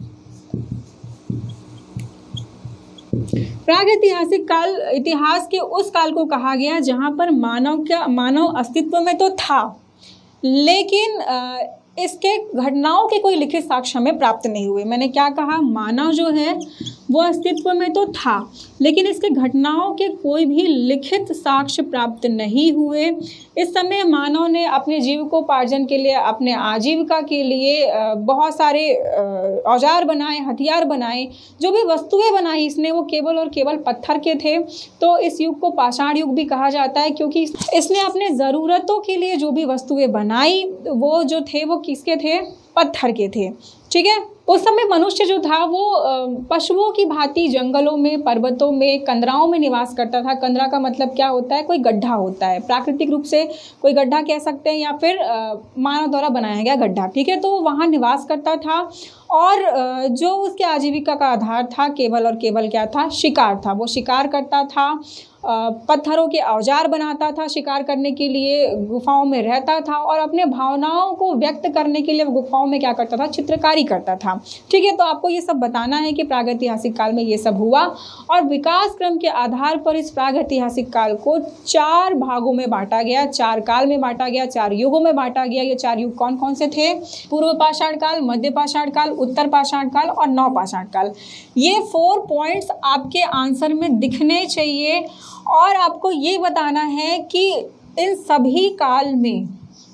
प्रागैतिहासिक काल इतिहास के उस काल को कहा गया जहाँ पर मानव अस्तित्व में तो था, लेकिन इसके घटनाओं के कोई लिखित साक्ष्य हमें प्राप्त नहीं हुए। मैंने क्या कहा, मानव जो है वो अस्तित्व में तो था, लेकिन इसके घटनाओं के कोई भी लिखित साक्ष्य प्राप्त नहीं हुए। इस समय मानव ने अपने जीविकोपार्जन के लिए, अपने आजीविका के लिए बहुत सारे औजार बनाए, हथियार बनाए, जो भी वस्तुएं बनाई इसने वो केवल और केवल पत्थर के थे। तो इस युग को पाषाण युग भी कहा जाता है, क्योंकि इसने अपने ज़रूरतों के लिए जो भी वस्तुएं बनाई वो जो थे वो किसके थे, पत्थर के थे। ठीक है, उस समय मनुष्य जो था वो पशुओं की भांति जंगलों में, पर्वतों में, कंदराओं में निवास करता था। कंदरा का मतलब क्या होता है, कोई गड्ढा होता है, प्राकृतिक रूप से कोई गड्ढा कह सकते हैं या फिर मानव द्वारा बनाया गया गड्ढा। ठीक है, तो वहाँ निवास करता था और जो उसके आजीविका का आधार था केवल और केवल क्या था, शिकार था। वो शिकार करता था, पत्थरों के औजार बनाता था शिकार करने के लिए, गुफाओं में रहता था और अपने भावनाओं को व्यक्त करने के लिए गुफाओं में क्या करता था, चित्रकारी करता था। ठीक है, तो आपको ये सब बताना है कि प्रागैतिहासिक काल में ये सब हुआ और विकास क्रम के आधार पर इस प्रागैतिहासिक काल को 4 भागों में बांटा गया, 4 काल में बांटा गया, 4 युगों में बांटा गया। ये 4 युग कौन कौन से थे, पूर्व पाषाण काल, मध्य पाषाण काल, उत्तर पाषाण काल और नव पाषाण काल। ये 4 पॉइंट्स आपके आंसर में दिखने चाहिए और आपको ये बताना है कि इन सभी काल में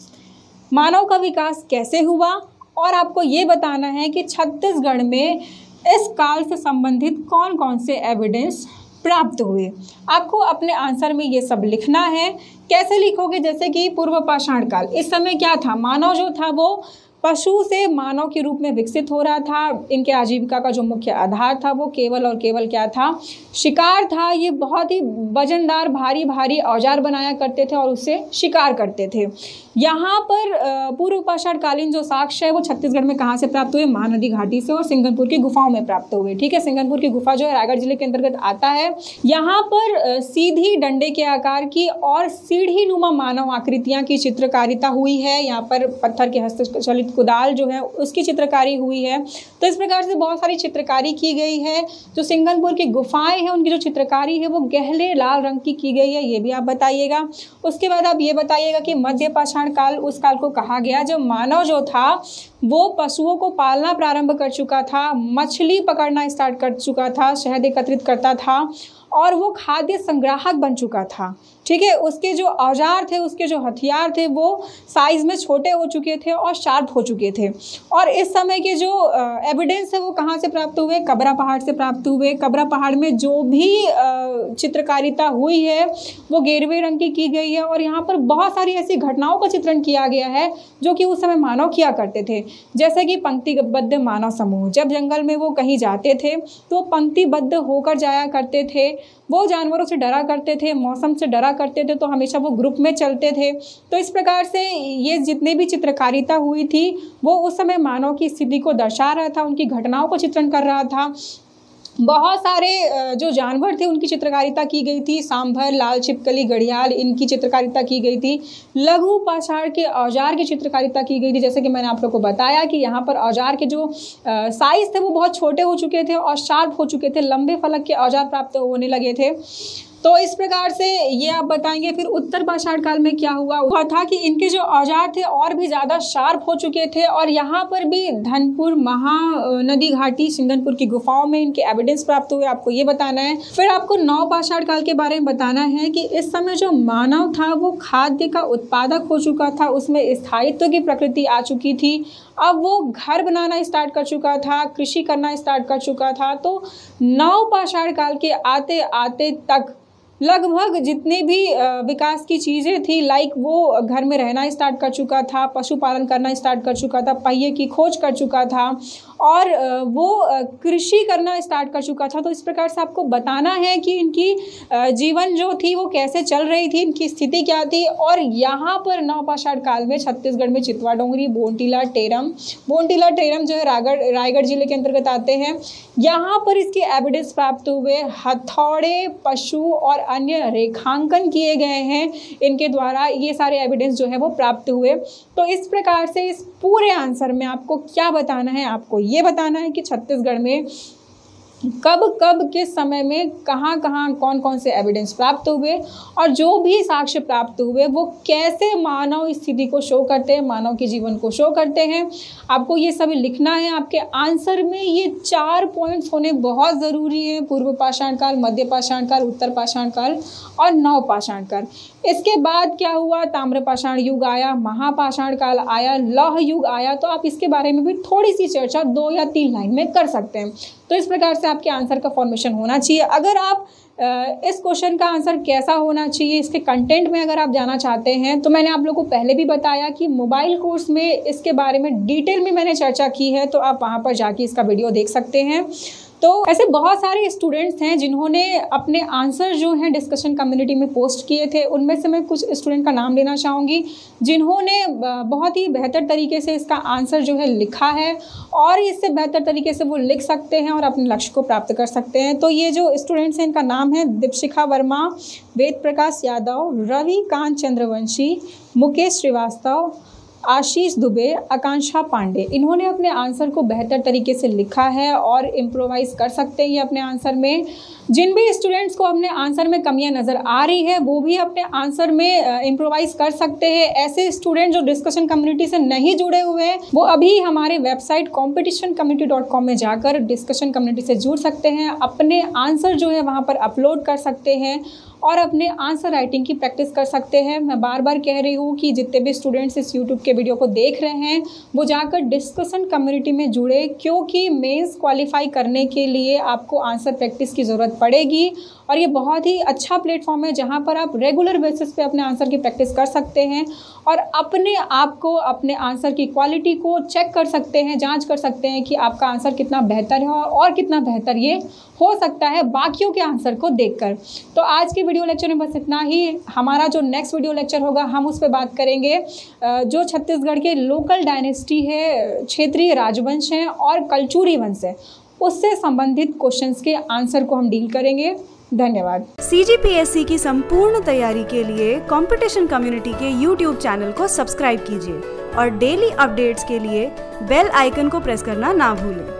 मानव का विकास कैसे हुआ और आपको ये बताना है कि छत्तीसगढ़ में इस काल से संबंधित कौन कौन से एविडेंस प्राप्त हुए। आपको अपने आंसर में ये सब लिखना है। कैसे लिखोगे, जैसे कि पूर्व पाषाण काल, इस समय क्या था, मानव जो था वो पशु से मानव के रूप में विकसित हो रहा था। इनके आजीविका का जो मुख्य आधार था वो केवल और केवल क्या था, शिकार था। ये बहुत ही वजनदार भारी भारी औजार बनाया करते थे और उससे शिकार करते थे। यहाँ पर पूर्व पाषाण कालीन जो साक्ष्य है वो छत्तीसगढ़ में कहाँ से प्राप्त हुए, महानदी घाटी से और सिंगनपुर की गुफाओं में प्राप्त हुए। ठीक है, सिंगनपुर की गुफा जो है रायगढ़ जिले के अंतर्गत आता है। यहाँ पर सीधी डंडे के आकार की और सीढ़ी नुमा मानव आकृतियाँ की चित्रकारिता हुई है। यहाँ पर पत्थर के हस्तचलित कुदाल जो है उसकी चित्रकारी हुई है। तो इस प्रकार से बहुत सारी चित्रकारी की गई है। जो सिंगनपुर की गुफाएं हैं उनकी जो चित्रकारी है वो गहरे लाल रंग की गई है, ये भी आप बताइएगा। उसके बाद आप ये बताइएगा कि मध्य पाषाण काल उस काल को कहा गया जब मानव जो था वो पशुओं को पालना प्रारंभ कर चुका था, मछली पकड़ना स्टार्ट कर चुका था, शहद एकत्रित करता था और वो खाद्य संग्राहक बन चुका था। ठीक है, उसके जो औजार थे, उसके जो हथियार थे वो साइज में छोटे हो चुके थे और शार्प हो चुके थे। और इस समय के जो एविडेंस है वो कहाँ से प्राप्त हुए, कबरा पहाड़ से प्राप्त हुए। कबरा पहाड़ में जो भी चित्रकारिता हुई है वो गेरुए रंग की गई है और यहाँ पर बहुत सारी ऐसी घटनाओं का चित्रण किया गया है जो कि उस समय मानव किया करते थे। जैसे कि पंक्तिबद्ध मानव समूह, जब जंगल में वो कहीं जाते थे तो पंक्तिबद्ध होकर जाया करते थे। वो जानवरों से डरा करते थे, मौसम से डरा करते थे, तो हमेशा वो ग्रुप में चलते थे। तो इस प्रकार से ये जितने भी चित्रकारिता हुई थी वो उस समय मानव की स्थिति को दर्शा रहा था, उनकी घटनाओं को चित्रण कर रहा था। बहुत सारे जो जानवर थे उनकी चित्रकारिता की गई थी, सांभर, लाल छिपकली, घड़ियाल, इनकी चित्रकारिता की गई थी। लघु पाषाण के औजार की चित्रकारिता की गई थी। जैसे कि मैंने आप लोग को बताया कि यहाँ पर औजार के जो साइज थे वो बहुत छोटे हो चुके थे और शार्प हो चुके थे, लंबे फलक के औजार प्राप्त होने लगे थे। तो इस प्रकार से ये आप बताएंगे। फिर उत्तर पाषाण काल में क्या हुआ था कि इनके जो औजार थे और भी ज़्यादा शार्प हो चुके थे और यहाँ पर भी धनपुर, महानदी घाटी, सिंगनपुर की गुफाओं में इनके एविडेंस प्राप्त हुए, आपको ये बताना है। फिर आपको नव पाषाण काल के बारे में बताना है कि इस समय जो मानव था वो खाद्य का उत्पादक हो चुका था, उसमें स्थायित्व की प्रकृति आ चुकी थी। अब वो घर बनाना स्टार्ट कर चुका था, कृषि करना स्टार्ट कर चुका था। तो नव पाषाण काल के आते आते तक लगभग जितने भी विकास की चीज़ें थी, लाइक वो घर में रहना स्टार्ट कर चुका था, पशुपालन करना स्टार्ट कर चुका था, पहिए की खोज कर चुका था और वो कृषि करना स्टार्ट कर चुका था। तो इस प्रकार से आपको बताना है कि इनकी जीवन जो थी वो कैसे चल रही थी, इनकी स्थिति क्या थी। और यहाँ पर नवपाषाण काल में छत्तीसगढ़ में चितवा डोंगरी, बोनटीला टेरम जो है रायगढ़ जिले के अंतर्गत आते हैं, यहाँ पर इसके एविडेंस प्राप्त हुए। हथौड़े, पशु और अन्य रेखांकन किए गए हैं इनके द्वारा, ये सारे एविडेंस जो है वो प्राप्त हुए। तो इस प्रकार से इस पूरे आंसर में आपको क्या बताना है, आपको ये बताना है कि छत्तीसगढ़ में कब कब किस समय में कहाँ कहाँ कौन कौन से एविडेंस प्राप्त हुए और जो भी साक्ष्य प्राप्त हुए वो कैसे मानव स्थिति को शो करते हैं, मानव के जीवन को शो करते हैं। आपको ये सभी लिखना है। आपके आंसर में ये 4 पॉइंट्स होने बहुत ज़रूरी है। पूर्व पाषाण काल, मध्य पाषाण काल, उत्तर पाषाण काल और नव पाषाण काल। इसके बाद क्या हुआ, ताम्र पाषाण युग आया, महापाषाण काल आया, लौह युग आया। तो आप इसके बारे में भी थोड़ी सी चर्चा 2 या 3 लाइन में कर सकते हैं। तो इस प्रकार से आपके आंसर का फॉर्मेशन होना चाहिए। अगर आप इस क्वेश्चन का आंसर कैसा होना चाहिए, इसके कंटेंट में अगर आप जाना चाहते हैं तो मैंने आप लोगों को पहले भी बताया कि मोबाइल कोर्स में इसके बारे में डिटेल में मैंने चर्चा की है, तो आप वहाँ पर जाके इसका वीडियो देख सकते हैं। तो ऐसे बहुत सारे स्टूडेंट्स हैं जिन्होंने अपने आंसर जो हैं डिस्कशन कम्युनिटी में पोस्ट किए थे। उनमें से मैं कुछ स्टूडेंट का नाम लेना चाहूँगी जिन्होंने बहुत ही बेहतर तरीके से इसका आंसर जो है लिखा है और इससे बेहतर तरीके से वो लिख सकते हैं और अपने लक्ष्य को प्राप्त कर सकते हैं। तो ये जो स्टूडेंट्स हैं इनका नाम है दीपशिखा वर्मा, वेद प्रकाश यादव, रवि कांत चंद्रवंशी, मुकेश श्रीवास्तव, आशीष दुबे, आकांक्षा पांडे। इन्होंने अपने आंसर को बेहतर तरीके से लिखा है और इम्प्रोवाइज़ कर सकते हैं ये अपने आंसर में। जिन भी स्टूडेंट्स को अपने आंसर में कमियां नज़र आ रही है वो भी अपने आंसर में इम्प्रोवाइज़ कर सकते हैं। ऐसे स्टूडेंट जो डिस्कशन कम्युनिटी से नहीं जुड़े हुए हैं वो अभी हमारे वेबसाइट competitioncommunity.com में जाकर डिस्कशन कम्युनिटी से जुड़ सकते हैं, अपने आंसर जो है वहाँ पर अपलोड कर सकते हैं और अपने आंसर राइटिंग की प्रैक्टिस कर सकते हैं। मैं बार बार कह रही हूँ कि जितने भी स्टूडेंट्स इस यूट्यूब के वीडियो को देख रहे हैं वो जाकर डिस्कशन कम्युनिटी में जुड़े, क्योंकि मेंस क्वालिफाई करने के लिए आपको आंसर प्रैक्टिस की ज़रूरत पड़ेगी और ये बहुत ही अच्छा प्लेटफॉर्म है जहाँ पर आप रेगुलर बेसिस पे अपने आंसर की प्रैक्टिस कर सकते हैं और अपने आप को, अपने आंसर की क्वालिटी को चेक कर सकते हैं, जांच कर सकते हैं कि आपका आंसर कितना बेहतर है और कितना बेहतर ये हो सकता है बाकियों के आंसर को देखकर। तो आज के वीडियो लेक्चर में बस इतना ही। हमारा जो नेक्स्ट वीडियो लेक्चर होगा हम उस पर बात करेंगे जो छत्तीसगढ़ के लोकल डायनेस्टी है, क्षेत्रीय राजवंश हैं और कलचुरी वंश है, उससे संबंधित क्वेश्चंस के आंसर को हम डील करेंगे। धन्यवाद। CGPSC की संपूर्ण तैयारी के लिए कंपटीशन कम्युनिटी के YouTube चैनल को सब्सक्राइब कीजिए और डेली अपडेट्स के लिए बेल आइकन को प्रेस करना ना भूलें।